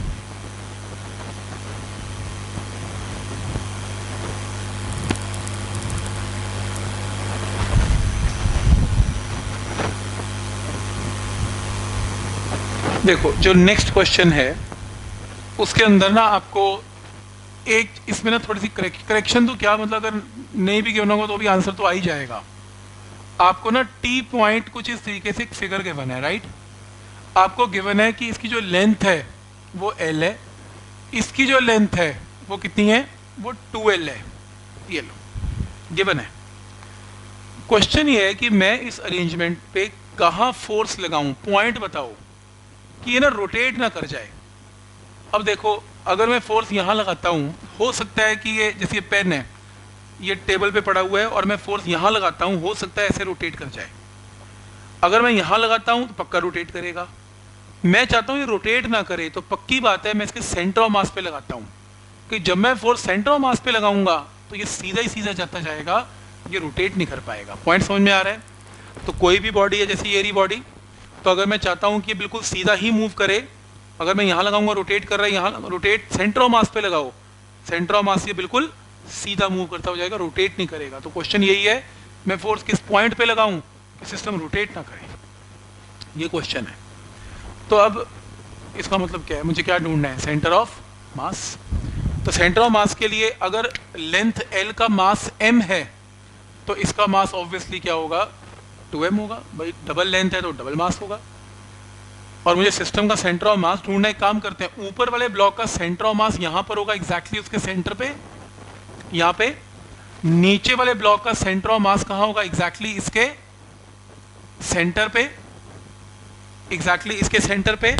देखो जो नेक्स्ट क्वेश्चन है उसके अंदर ना आपको एक, इसमें ना थोड़ी सी करेक्शन, तो क्या मतलब अगर नहीं भी गिवन होगा तो भी आंसर तो आ ही जाएगा। आपको ना T पॉइंट कुछ इस तरीके से एक फिगर गिवन है, राइट। आपको गिवन है कि इसकी जो लेंथ है वो L है, इसकी जो लेंथ है वो कितनी है, वो 2L है, ये लो गिवन है। क्वेश्चन ये है कि मैं इस अरेंजमेंट पे कहाँ फोर्स लगाऊं, पॉइंट बताओ कि ये ना रोटेट ना कर जाए। अब देखो, अगर मैं फोर्स यहाँ लगाता हूँ, हो सकता है कि ये जैसे ये पेन है, ये टेबल पे पड़ा हुआ है और मैं फोर्स यहाँ लगाता हूँ, हो सकता है ऐसे रोटेट कर जाए। अगर मैं यहाँ लगाता हूँ तो पक्का रोटेट करेगा। मैं चाहता हूँ ये रोटेट ना करे, तो पक्की बात है मैं इसके सेंटर ऑफ मास पे लगाता हूँ, कि जब मैं फोर्स सेंटर ऑफ मास पे लगाऊंगा तो ये सीधा ही सीधा जाता जाएगा, ये रोटेट नहीं कर पाएगा। पॉइंट समझ में आ रहा है। तो कोई भी बॉडी है, जैसे ये रही बॉडी, तो अगर मैं चाहता हूँ कि बिल्कुल सीधा ही मूव करे, अगर मैं यहाँ लगाऊंगा रोटेट कर रहा है, यहाँ रोटेट सेंटर ऑफ मास पे लगाओ, सेंटर ऑफ मास ये बिल्कुल सीधा मूव करता हो जाएगा, रोटेट नहीं करेगा। तो क्वेश्चन यही है, मैं फोर्स किस पॉइंट पे लगाऊं कि सिस्टम रोटेट ना करे, ये क्वेश्चन है। तो अब इसका मतलब क्या है, मुझे क्या ढूंढना है, सेंटर ऑफ मास। तो सेंटर ऑफ मास के लिए अगर लेंथ L का मास m है तो इसका मास ऑब्वियसली क्या होगा, 2m होगा। भाई डबल लेंथ है तो डबल मास होगा। और मुझे सिस्टम का सेंटर ऑफ मास ढूंढना है। काम करते हैं, ऊपर वाले ब्लॉक का सेंटर ऑफ मास यहां पर होगा एग्जैक्टली उसके सेंटर पे, यहां पे। नीचे वाले ब्लॉक का सेंटर ऑफ मास कहां होगा, एग्जैक्टली इसके सेंटर पे, एग्जैक्टली इसके सेंटर पे।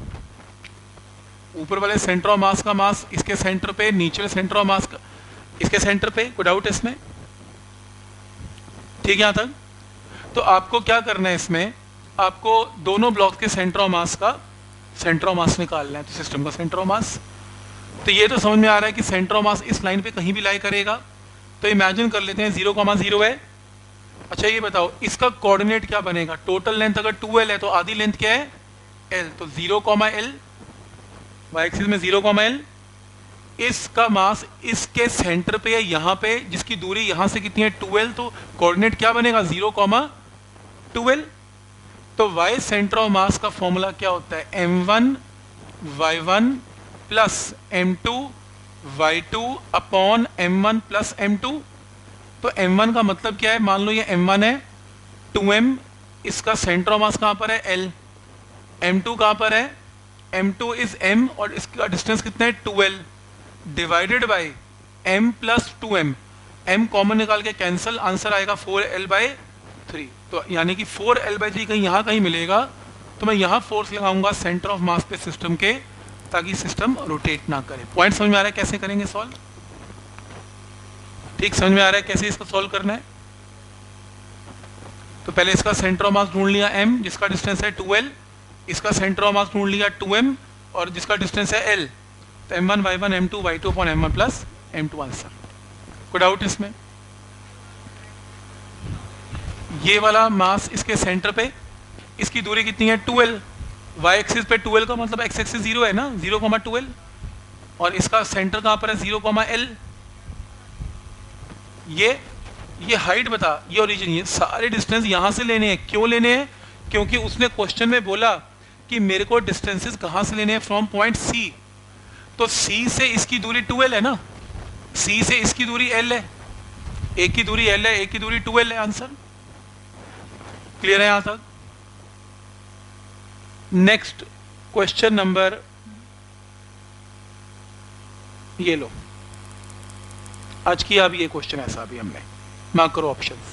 ऊपर वाले सेंटर ऑफ मास का मास इसके सेंटर पे, नीचे वाले सेंटर ऑफ मास का इसके सेंटर पे। कोई डाउट इसमें? ठीक है यहां तक? तो आपको क्या करना है इसमें, आपको दोनों ब्लॉक के सेंटर ऑफ मास का सेंटर ऑफ मास निकालना है। तो सिस्टम का सेंटर ऑफ मास, तो ये तो समझ में आ रहा है कि सेंटर ऑफ मास इस लाइन पे कहीं भी लाई करेगा। तो इमेजिन कर लेते हैं 0,0 है। अच्छा ये बताओ इसका कोऑर्डिनेट क्या बनेगा, टोटल लेंथ अगर 2l है तो आधी लेंथ क्या है, l। तो 0,l, वाई एक्सिस में 0,l। इसका मास इसके सेंटर पे है यहाँ पे, जिसकी दूरी यहाँ से कितनी है, 2l। तो कोऑर्डिनेट क्या बनेगा, 0,2l। तो y सेंटर ऑफ मास का फॉर्मूला क्या होता है, m1 y1 plus m2 y2 upon m1 plus m2। तो m1 का मतलब क्या है, मान लो ये m1 है, 2m, इसका सेंटर ऑफ मास कहाँ पर है, l। m2 कहाँ पर है, m2 इज m, और इसका डिस्टेंस कितना है, 2l, divided by m plus 2m। m common निकाल के कैंसिल, आंसर आएगा 4l/3। तो यानी कि 4l/3 कहीं यहाँ कहीं मिलेगा, तो मैं यहाँ फोर्स लगाऊंगा सेंटर ऑफ मास पे सिस्टम के, ताकि सिस्टम रोटेट ना करे। पॉइंट समझ में आ रहा है कैसे करेंगे सॉल्व? ठीक समझ में आ रहा है कैसे इसको सॉल्व करना है? तो पहले इसका सेंटर ऑफ मास ढूंढ लिया m, जिसका डिस्टेंस है 2l। इसका सेंटर ऑफ मास ढूंढ लिया 2m, और जिसका डिस्टेंस है l। तो m1 y1 m2 y2 upon m1 plus m2 answer. कोई डाउट इसमें? ये वाला मास इसके सेंटर पे, इसकी दूरी कितनी है, 2l। y एक्सिस पे 2l का मतलब x एक्सिस 0 है ना, 0,2l। और इसका सेंटर कहाँ पर है, 0,l। ये हाइट बता, ये ओरिजिन, ये सारे डिस्टेंस यहाँ से लेने हैं। क्यों लेने हैं, क्योंकि उसने क्वेश्चन में बोला कि मेरे को डिस्टेंसेस कहाँ से लेने हैं, फ्रॉम पॉइंट C। तो C से इसकी दूरी 2l है ना, C से इसकी दूरी l है, एक की दूरी l है, एक की दूरी 2l है। आंसर क्लियर है यहां तक? नेक्स्ट क्वेश्चन नंबर, ये लो, आज किया अभी ये क्वेश्चन ऐसा अभी हमने, मार्क करो ऑप्शंस।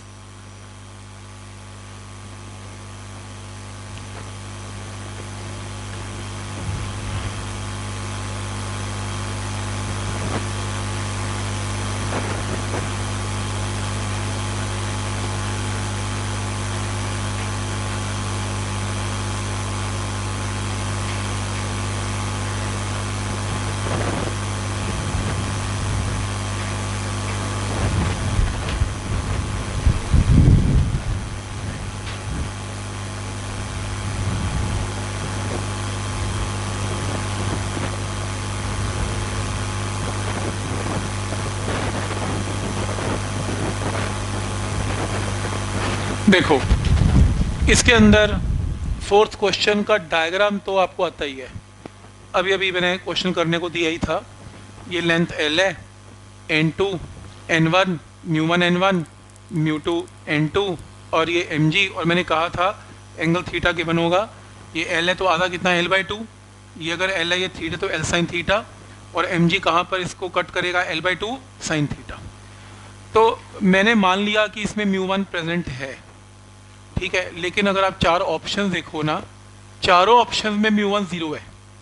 देखो इसके अंदर फोर्थ क्वेश्चन का डायग्राम तो आपको आता ही है, अभी अभी मैंने क्वेश्चन करने को दिया ही था। ये लेंथ L है, N2 N1 μ1 N1 μ2 N2, और ये mg, और मैंने कहा था एंगल थीटा गिवन होगा। ये L है तो आधा कितना है, L/2। ये अगर L है, ये थीटा तो L sin थीटा, और mg कहाँ पर इसको कट करेगा, L/2 sin थीटा। तो मैंने मान लिया कि इसमें μ1 प्रेजेंट है, ठीक है। लेकिन अगर आप चार ऑप्शन देखो ना, चारों ऑप्शन में μ1 0 है।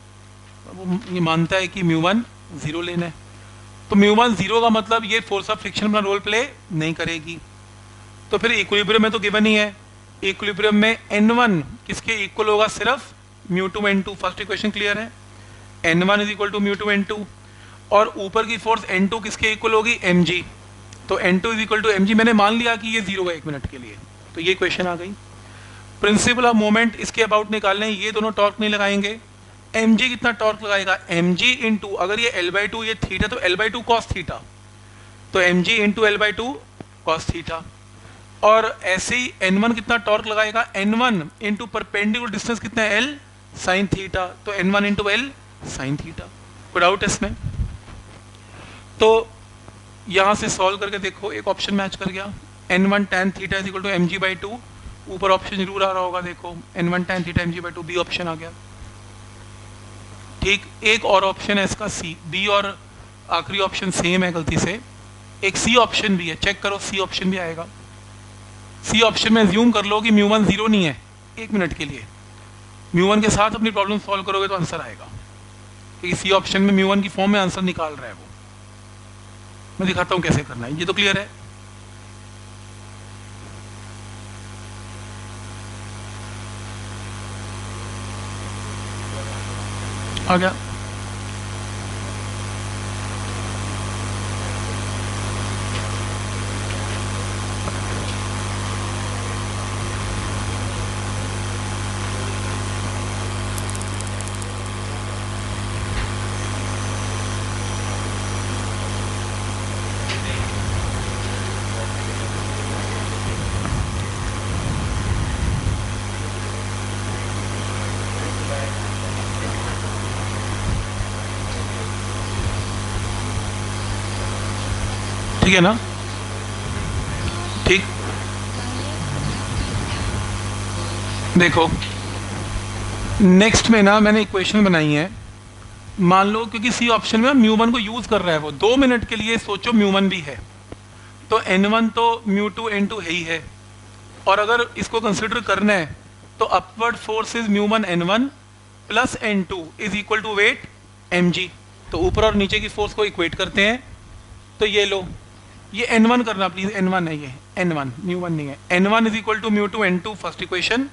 वो ये मानता है कि μ1 0 लेना है, तो μ1 0 का मतलब ये फोर्स ऑफ फ्रिक्शन अपना रोल प्ले नहीं करेगी। तो फिर इक्विलिब्रियम में तो गिवन ही है, इक्विलिब्रियम में n1 किसके इक्वल होगा, सिर्फ μ2 n2। फर्स्ट इक्वेशन क्लियर है, n1 is equal to μ2 n2, और ऊपर की फोर्स n2 किसके इक्वल होगी, mg। तो n2 is equal to mg, मैंने मान लिया कि ये 0 है 1 मिनट के लिए, तो ये क्वेश्चन आ गई। प्रिंसिपल ऑफ मोमेंट इसके अबाउट निकालने, ये दोनों टॉर्क नहीं लगाएंगे। mg कितना टॉर्क लगाएगा, mg इंटू, अगर ये L/2 ये थीटा तो L/2 cos थीटा, तो mg into L/2 cos theta. और ऐसे ही n1 कितना टॉर्क लगाएगा, n1 इंटू परपेंडिकुलर डिस्टेंस कितना है, L, साइन थीटा, तो n1 into L sine theta. कोई डाउट है इसमें? तो यहाँ से सॉल्व करके देखो, एक ऑप्शन मैच कर गया, n1 tan theta is equal to mg/2। ऊपर ऑप्शन जरूर आ रहा होगा, देखो n1 tan theta mg/2, B option आ गया। ठीक, एक और ऑप्शन है इसका सी, बी और आखिरी ऑप्शन सेम है गलती से, एक सी ऑप्शन भी है, चेक करो सी ऑप्शन भी आएगा। सी ऑप्शन में ज्यूम कर लो कि μ1 जीरो नहीं है, एक मिनट के लिए μ1 के साथ अपनी प्रॉब्लम सॉल्व करोगे तो आंसर आएगा, क्योंकि सी ऑप्शन में μ1 की फॉर्म में आंसर निकाल रहा है वो। मैं दिखाता हूं कैसे करना है, ये तो क्लियर है। आ गया? ठीक है ना? ठीक, देखो नेक्स्ट में ना मैंने इक्वेशन बनाई है, मान लो क्योंकि सी ऑप्शन में μ1 को यूज कर रहा है वो, 2 मिनट के लिए सोचो μ1 भी है, तो n1 तो μ2 n2 है ही है, और अगर इसको कंसिडर करना है तो upward force is μ1 n1 plus n2 is equal to weight mg। तो ऊपर और नीचे की फोर्स को इक्वेट करते हैं, तो ये लो, ये n1 करना प्लीज, n1 है ये, n1 μ1 नहीं है, n1 is equal to μ2 n2 first equation.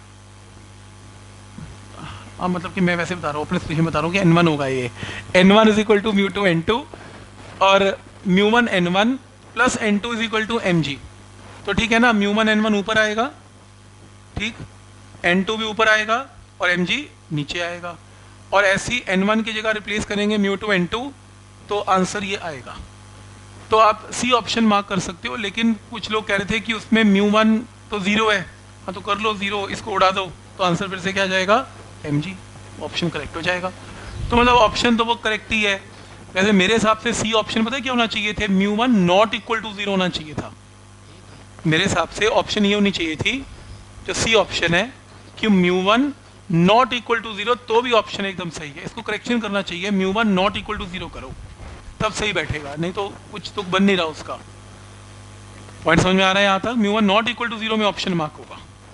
अब मतलब कि मैं वैसे बता रहा हूँ, अपने सिचुएशन बता रहा हूँ कि n1 होगा ये, n1 is equal to μ2 n2 और μ1 n1 plus n2 is equal to mg। तो ठीक है ना, μ1 n1 ऊपर आएगा, ठीक, n2 भी ऊपर आएगा और mg नीचे आएगा, और ऐसी n1 की जगह रिप्लेस करेंगे μ2 n2, तो आंसर ये आएगा। तो आप सी ऑप्शन मार्क कर सकते हो, लेकिन कुछ लोग कह रहे थे कि उसमें μ1 तो जीरो है, हाँ तो कर लो जीरो, इसको उड़ा दो, तो आंसर फिर से क्या जाएगा, mg, ऑप्शन करेक्ट हो जाएगा। तो मतलब ऑप्शन तो वो करेक्ट ही है। वैसे मेरे हिसाब से सी ऑप्शन पता है क्या होना चाहिए थे, μ1 नॉट इक्वल टू जीरो होना चाहिए था। मेरे हिसाब से ऑप्शन ये होनी चाहिए थी जो सी ऑप्शन है कि μ1 नॉट इक्वल टू जीरो, तो भी ऑप्शन एकदम सही है। इसको करेक्शन करना चाहिए, μ1 नॉट इक्वल टू जीरो करो, तब सही बैठेगा, नहीं तो कुछ तो बन नहीं रहा उसका। पॉइंट समझ में आ रहा है यहाँ तक? μ1 नॉट इक्वल टू जीरो में ऑप्शन मार्क होगा।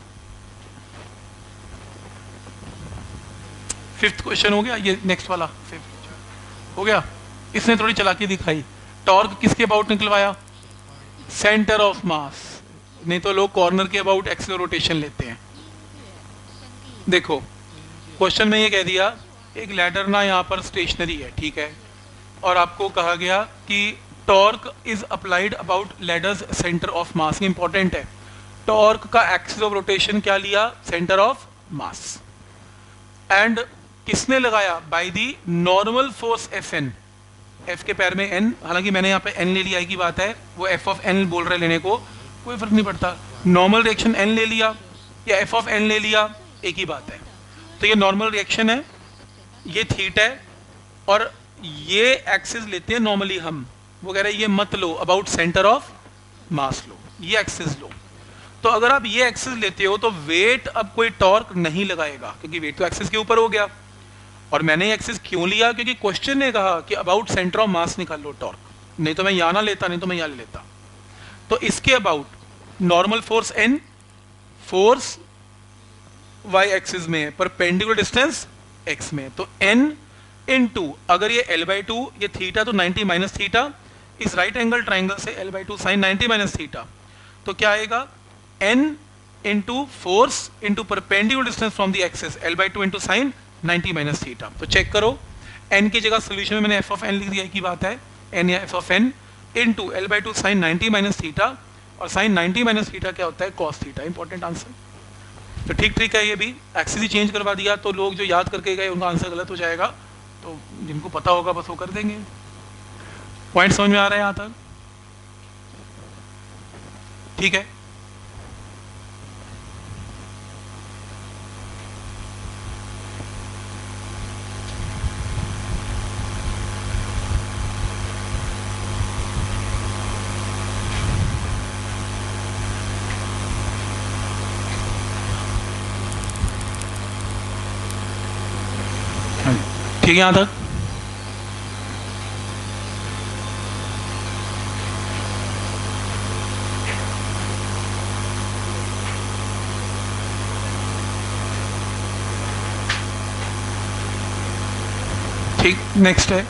फिफ्थ क्वेश्चन हो गया, ये नेक्स्ट वाला फिफ्थ हो गया। इसने थोड़ी चालाकी दिखाई, टॉर्क किसके अबाउट निकलवाया, सेंटर ऑफ मास, नहीं तो लोग कॉर्नर के अबाउट एक्सियल रोटेशन लेते हैं। देखो क्वेश्चन में ये कह दिया एक लैडर ना यहाँ पर स्टेशनरी है, ठीक है, और आपको कहा गया कि torque is applied about ladder's centre of mass. Important है, टॉर्क का एक्सिस ऑफ रोटेशन क्या लिया, सेंटर ऑफ मास, एंड किसने लगाया, by the normal force Fn, F के पैर में n, हालांकि मैंने यहाँ पे n ले लिया की बात है, वो f ऑफ n बोल रहे लेने को, कोई फर्क नहीं पड़ता, नॉर्मल रिएक्शन n ले लिया या f ऑफ n ले लिया, एक ही बात है। तो ये नॉर्मल रिएक्शन है, ये थीटा है, और ये एक्सिस लेते हैं नॉर्मली हम, वो कह रहे हैं ये मत लो, अबाउट सेंटर ऑफ मास लो, ये एक्सिस लो। तो अगर आप ये एक्सिस लेते हो तो वेट अब कोई टॉर्क नहीं लगाएगा, क्योंकि वेट तो एक्सिस के ऊपर हो गया। और मैंने ये एक्सिस क्यों लिया, क्योंकि क्वेश्चन ने कहा कि अबाउट सेंटर ऑफ मास निकाल लो टॉर्क, नहीं तो मैं यहाँ ना लेता, नहीं तो मैं यहाँ ले लेता। तो इसके about normal force n, force y axis में है, परपेंडिकुलर डिस्टेंस x में, तो n इनटू, अगर ये l/2, ये थीटा तो 90 माइनस थीटा, इस राइट एंगल ट्राइंगल से l/2 साइन 90 माइनस थीटा, तो क्या आएगा, n into force into perpendicular distance from the axis, l/2 into sine 90 minus theta. तो चेक करो, n की जगह सोल्यूशन में मैंने f ऑफ n लिख दिया, की बात है, n या f of n into l/2 sine 90 minus theta, और साइन 90 माइनस थीटा क्या होता है, कॉस थीटा। इंपॉर्टेंट आंसर, तो ठीक है, ये भी एक्सिस ही चेंज करवा दिया, तो लोग जो याद करके गए उनका आंसर गलत हो जाएगा, तो जिनको पता होगा बस वो कर देंगे। पॉइंट समझ में आ रहा है यहाँ तक? ठीक है, ठीक है यहां तक? ठीक, नेक्स्ट है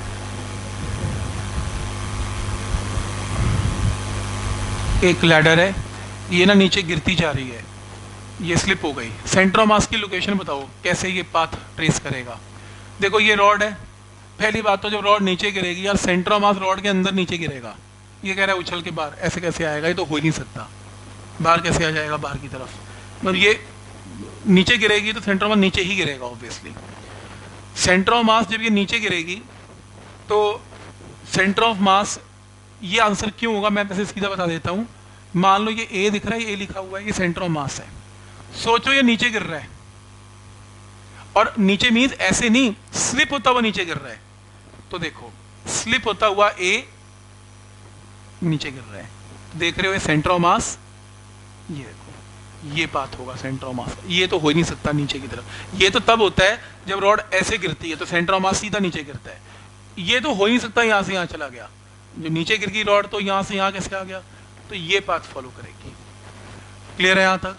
एक लैडर है, ये ना नीचे गिरती जा रही है, ये स्लिप हो गई। सेंटर ऑफ मास की लोकेशन बताओ, कैसे ये पाथ ट्रेस करेगा? देखो ये रॉड है, पहली बात तो जब रॉड नीचे गिरेगी यार, सेंटर ऑफ मास रॉड के अंदर नीचे गिरेगा। ये कह रहा है उछल के बाहर, ऐसे कैसे आएगा? ये तो हो ही नहीं सकता। बाहर कैसे आ जाएगा बाहर की तरफ? मतलब ये नीचे गिरेगी तो सेंटर ऑफ मास नीचे ही गिरेगा ऑब्वियसली। सेंटर ऑफ मास जब ये नीचे गिरेगी तो सेंटर ऑफ मास, ये आंसर क्यों होगा मैं वैसे सीधा बता देता हूँ। मान लो ये ए दिख रहा है, ये ए लिखा हुआ है, ये सेंटर ऑफ मास है। सोचो ये नीचे गिर रहा है, और नीचे मीन्स ऐसे नहीं, स्लिप होता हुआ नीचे गिर रहा है। तो देखो स्लिप होता हुआ ए नीचे गिर रहा है, देख रहे हो ये सेंटर ऑफ मास, ये देखो ये बात होगा सेंटर ऑफ मास। ये तो हो ही नहीं सकता नीचे की तरफ। ये तो तब होता है जब रॉड ऐसे गिरती है तो सेंटर ऑफ मास सीधा नीचे गिरता है। ये तो हो ही नहीं सकता यहां से यहां चला गया, जो नीचे गिर गई रॉड तो यहां से यहां कैसे आ गया? तो ये पाथ फॉलो करेगी। क्लियर है यहां तक?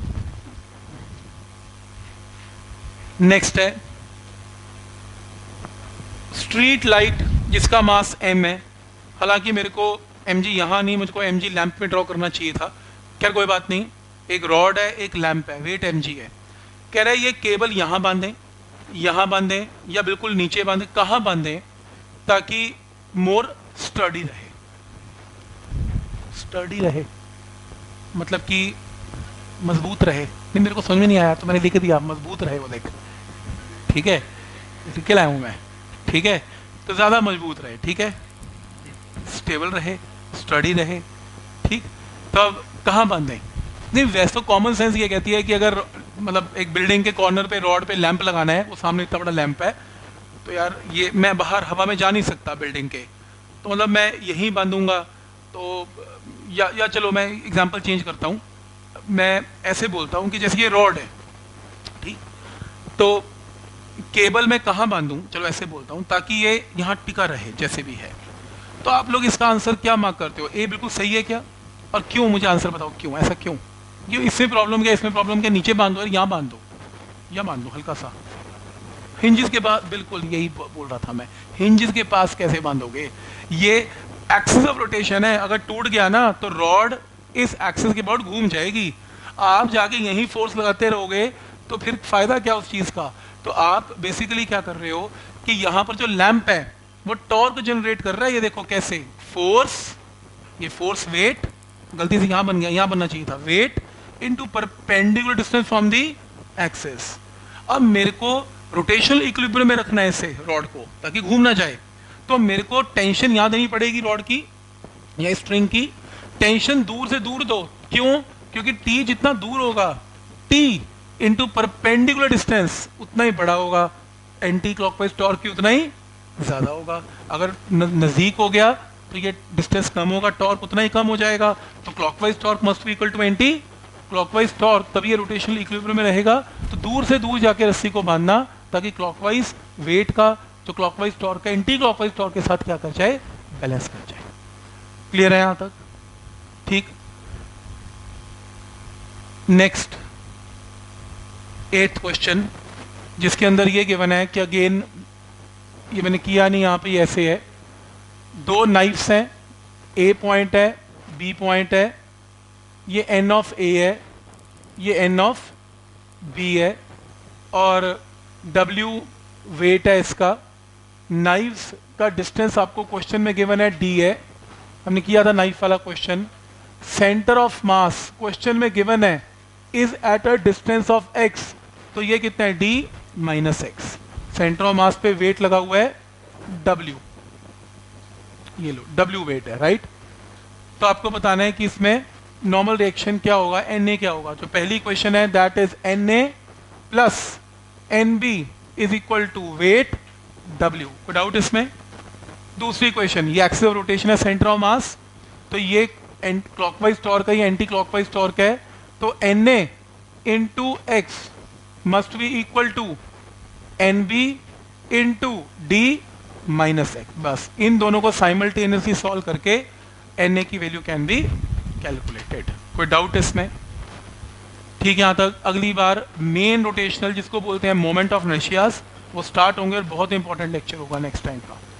नेक्स्ट है स्ट्रीट लाइट जिसका मास m है। हालांकि मेरे को mg यहां नहीं, मुझको mg लैंप में ड्रॉ करना चाहिए था। क्या कोई बात नहीं, एक रॉड है एक लैंप है, वेट mg है। कह रहा है ये केबल यहां बांधें, यहां बांधें या बिल्कुल नीचे बांधें, कहां बांधें ताकि मोर स्टडी रहे? स्टडी रहे मतलब कि मजबूत रहे? नहीं मेरे को समझ में नहीं आया तो मैंने लिख दिया मजबूत रहे, वो देख। ठीक है, लिख के लाया हूं मैं। ठीक है, तो ज्यादा मजबूत रहे, ठीक है, स्टेबल रहे, स्टडी रहे। ठीक, तो अब कहाँ बांधें? नहीं वैसे तो कॉमन सेंस ये कहती है कि अगर मतलब एक बिल्डिंग के कॉर्नर पे रॉड पे लैंप लगाना है, वो सामने इतना बड़ा लैंप है, तो यार ये मैं बाहर हवा में जा नहीं सकता बिल्डिंग के, तो मतलब मैं यहीं बांधूंगा। तो या चलो मैं एग्जांपल चेंज करता हूँ, मैं ऐसे बोलता हूँ कि जैसे ये रॉड है, ठीक, तो केबल में कहाँ बांधूं? चलो ऐसे बोलता हूँ ताकि ये यहाँ टिका रहे जैसे भी है। तो आप लोग इसका आंसर क्या मार्क करते हो? ए बिल्कुल सही है क्या? और क्यों? मुझे आंसर बताओ क्यों, ऐसा क्यों? क्यों? इसमें प्रॉब्लम क्या, इसमें प्रॉब्लम क्या? नीचे बांधो और यहाँ बांधो, या बांधो हल्का सा हिंजेस के पास। बिल्कुल यही बोल रहा था मैं, हिंजेस के पास कैसे बांधोगे? ये एक्सिस ऑफ रोटेशन है, अगर टूट गया ना तो रॉड इस एक्सिस के बाद घूम जाएगी। आप जाके यही फोर्स लगाते रहोगे तो फिर फायदा क्या उस चीज का? तो आप बेसिकली क्या कर रहे हो कि यहाँ पर जो लैंप है वो टॉर्क जनरेट कर रहा है। ये देखो कैसे, फोर्स, ये फोर्स वेट, गलती से यहाँ बन गया, यहाँ बनना चाहिए था, weight into perpendicular distance from the axis. अब मेरे को रोटेशनल इक्विलिब्रियम में रखना है इसे रॉड को ताकि घूम ना जाए, तो मेरे को टेंशन यहाँ देनी पड़ेगी रॉड की या स्ट्रिंग की। टेंशन दूर से दूर दो, क्यों? क्योंकि टी जितना दूर होगा, टी इंटू परपेंडिकुलर डिस्टेंस उतना ही बड़ा होगा, एंटी क्लॉकवाइज टॉर्क की उतना ही ज्यादा होगा। अगर नजदीक हो गया तो ये डिस्टेंस कम होगा, टॉर्क उतना ही कम हो जाएगा। तो clockwise torque must be equal to anti clockwise torque, तभी ये रोटेशनल इक्विलिब्रियम में रहेगा। तो दूर से दूर जाके रस्सी को बांधना ताकि क्लॉकवाइज वेट का जो क्लॉकवाइज टॉर्क है एंटी क्लॉकवाइज टॉर्क के साथ क्या कर जाए, बैलेंस कर जाए। क्लियर है यहां तक? ठीक, नेक्स्ट 8th क्वेश्चन, जिसके अंदर ये गिवन है कि अगेन ये मैंने किया नहीं, यहाँ पे ऐसे है, दो नाइफ्स हैं, ए पॉइंट है बी पॉइंट है, ये एन ऑफ ए है, ये एन ऑफ बी है, और डब्ल्यू वेट है इसका। नाइफ्स का डिस्टेंस आपको क्वेश्चन में गिवन है डी है, हमने किया था नाइफ वाला question. Centre of mass question में गिवन है is at a distance of X, तो ये कितना है, D minus X. Centre of mass पे वेट लगा हुआ है डब्ल्यू, ये लो डब्ल्यू वेट है, राइट। तो आपको बताना है कि इसमें नॉर्मल रिएक्शन क्या होगा, एन ए क्या होगा। जो पहली क्वेश्चन है that is N A plus N B is equal to weight W, कोई डाउट इसमें? दूसरी क्वेश्चन, ये एक्सिस ऑफ रोटेशन है सेंटर ऑफ मास, तो ये क्लॉकवाइज टॉर्क है, ये एंटी क्लॉकवाइज टॉर्क है, तो N A into X must be equal to N B into D minus X, बस इन दोनों को साइमल्टेनियसली सॉल्व करके एन ए की वैल्यू कैन बी कैलकुलेटेड। कोई डाउट इसमें? ठीक है यहाँ तक। अगली बार मेन रोटेशनल जिसको बोलते हैं मोमेंट ऑफ इनर्शियाज वो स्टार्ट होंगे और बहुत इंपॉर्टेंट लेक्चर होगा नेक्स्ट टाइम का।